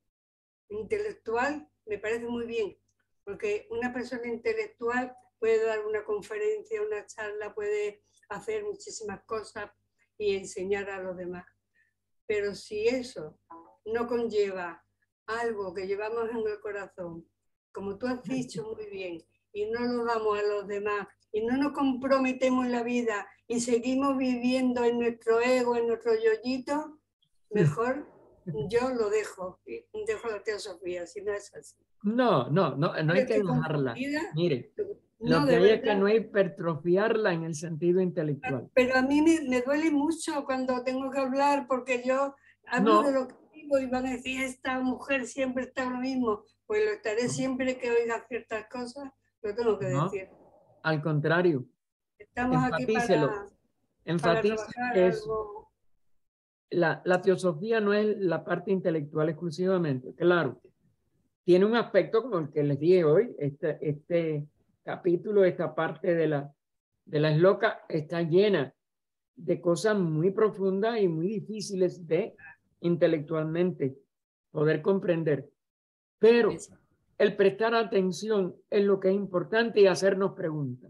Intelectual me parece muy bien, porque una persona intelectual puede dar una conferencia, una charla, puede hacer muchísimas cosas y enseñar a los demás. Pero si eso no conlleva algo que llevamos en el corazón, como tú has dicho muy bien, y no lo damos a los demás, y no nos comprometemos en la vida y seguimos viviendo en nuestro ego, en nuestro yoyito, mejor yo lo dejo, y dejo la teosofía, si no es así. No, no, no, no hay que Estoy dejarla. confundida. Mire, No, lo que de hay es que verdad. no hipertrofiarla en el sentido intelectual. Pero a mí me, me duele mucho cuando tengo que hablar porque yo hablo No. de lo que digo y van a decir, esta mujer siempre está lo mismo. Pues lo estaré siempre que oiga ciertas cosas, lo tengo que No. decir. Al contrario, Estamos aquí enfatícelo. para, para Enfatice trabajar eso. algo. La, la teosofía no es la parte intelectual exclusivamente, claro. Tiene un aspecto como el que les dije hoy, este, este capítulo, esta parte de la, de la esloca está llena de cosas muy profundas y muy difíciles de intelectualmente poder comprender. Pero el prestar atención es lo que es importante y hacernos preguntas.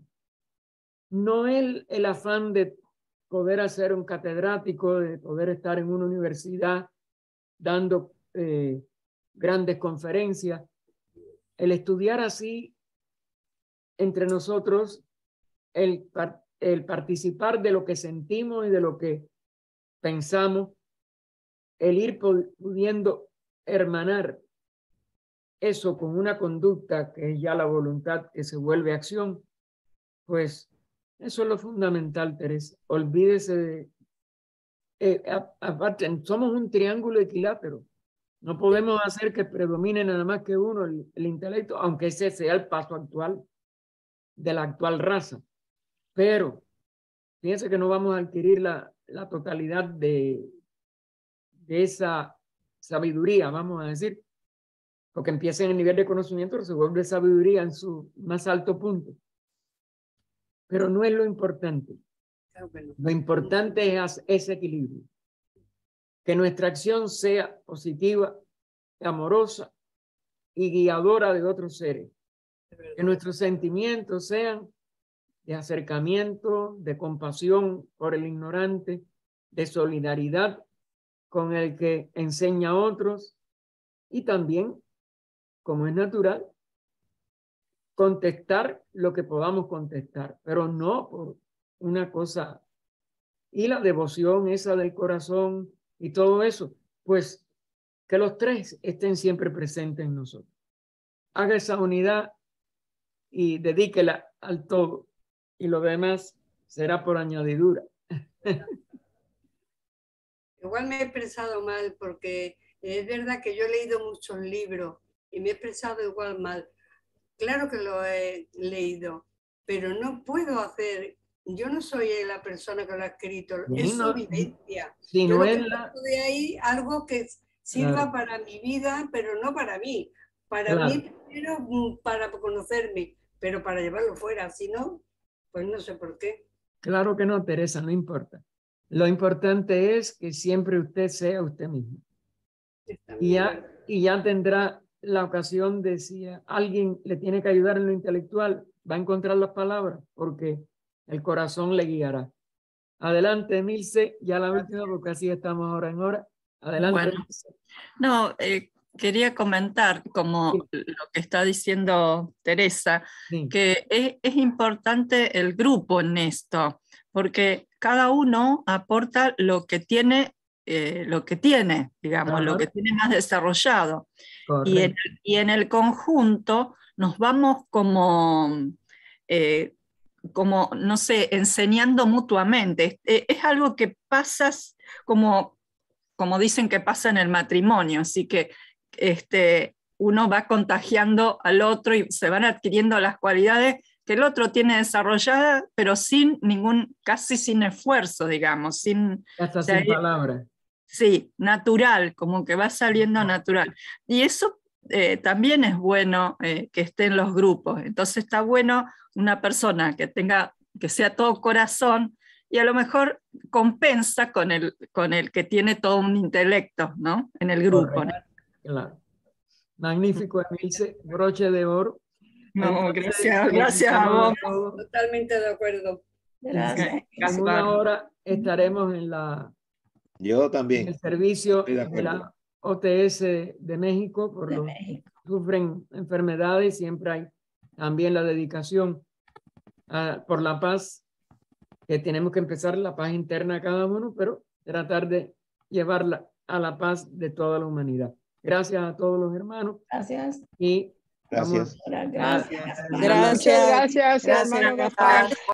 No el, el afán de poder hacer un catedrático, de poder estar en una universidad dando eh, grandes conferencias. El estudiar así entre nosotros, el, el participar de lo que sentimos y de lo que pensamos, el ir pudiendo hermanar eso con una conducta que es ya la voluntad que se vuelve acción, pues eso es lo fundamental, Teresa. Olvídese de... Eh, aparte, somos un triángulo equilátero. No podemos hacer que predomine nada más que uno, el, el intelecto, aunque ese sea el paso actual de la actual raza. Pero fíjense que no vamos a adquirir la, la totalidad de, de esa sabiduría, vamos a decir, porque empieza en el nivel de conocimiento, pero se vuelve sabiduría en su más alto punto. Pero no es lo importante. Lo importante es ese equilibrio. Que nuestra acción sea positiva, amorosa y guiadora de otros seres. Que nuestros sentimientos sean de acercamiento, de compasión por el ignorante, de solidaridad con el que enseña a otros y también, como es natural, contestar lo que podamos contestar, pero no por una cosa. Y la devoción esa del corazón y todo eso, pues que los tres estén siempre presentes en nosotros. Haga esa unidad y dedíquela al todo y lo demás será por añadidura. Igual me he expresado mal porque es verdad que yo he leído muchos libros y me he expresado igual mal. Claro que lo he leído, pero no puedo hacer, yo no soy la persona que lo ha escrito, Bien, es no, su vivencia. si Yo no lo es que la... pongo de ahí algo que sirva Claro. para mi vida, pero no para mí. Para Claro. mí primero mm, para conocerme, pero para llevarlo fuera, si no, pues no sé por qué. Claro que no, Teresa, no importa. Lo importante es que siempre usted sea usted mismo. Y ya, y ya tendrá la ocasión de si alguien le tiene que ayudar en lo intelectual, va a encontrar las palabras porque el corazón le guiará. Adelante, Milce, ya la última porque así estamos ahora en hora. Adelante. Bueno, no, eh, quería comentar, como Sí. lo que está diciendo Teresa, Sí. que es, es importante el grupo en esto, porque cada uno aporta lo que tiene, eh, lo que tiene, digamos, Claro. lo que tiene más desarrollado. Y en, Correcto. y en el conjunto nos vamos como, eh, como, no sé, enseñando mutuamente. Es, es algo que pasa como, como dicen que pasa en el matrimonio, así que este, uno va contagiando al otro y se van adquiriendo las cualidades que el otro tiene desarrolladas, pero sin ningún, casi sin esfuerzo, digamos, sin, Hasta o sea, sin palabras. sí, natural, como que va saliendo natural. Y eso eh, también es bueno eh, que esté en los grupos. Entonces está bueno una persona que tenga, que sea todo corazón y a lo mejor compensa con el, con el que tiene todo un intelecto, ¿no? En el grupo. ¿no? Correcto. Claro. Magnífico, Emilce, broche de oro. No, Entonces, gracias, eh, gracias a estamos vos. todos. Totalmente de acuerdo. Gracias. En Gaspar. una hora estaremos en, la, Yo en también. el servicio Estoy de de acuerdo. la O T S de México por De los México. que sufren enfermedades. Siempre hay también la dedicación a- por la paz, que tenemos que empezar la paz interna a cada uno, pero tratar de llevarla a la paz de toda la humanidad. Gracias a todos los hermanos Gracias. y Gracias. vamos a- Gracias. a- Gaspar. Muchas gracias, Gracias, hermano Gaspar. Gaspar.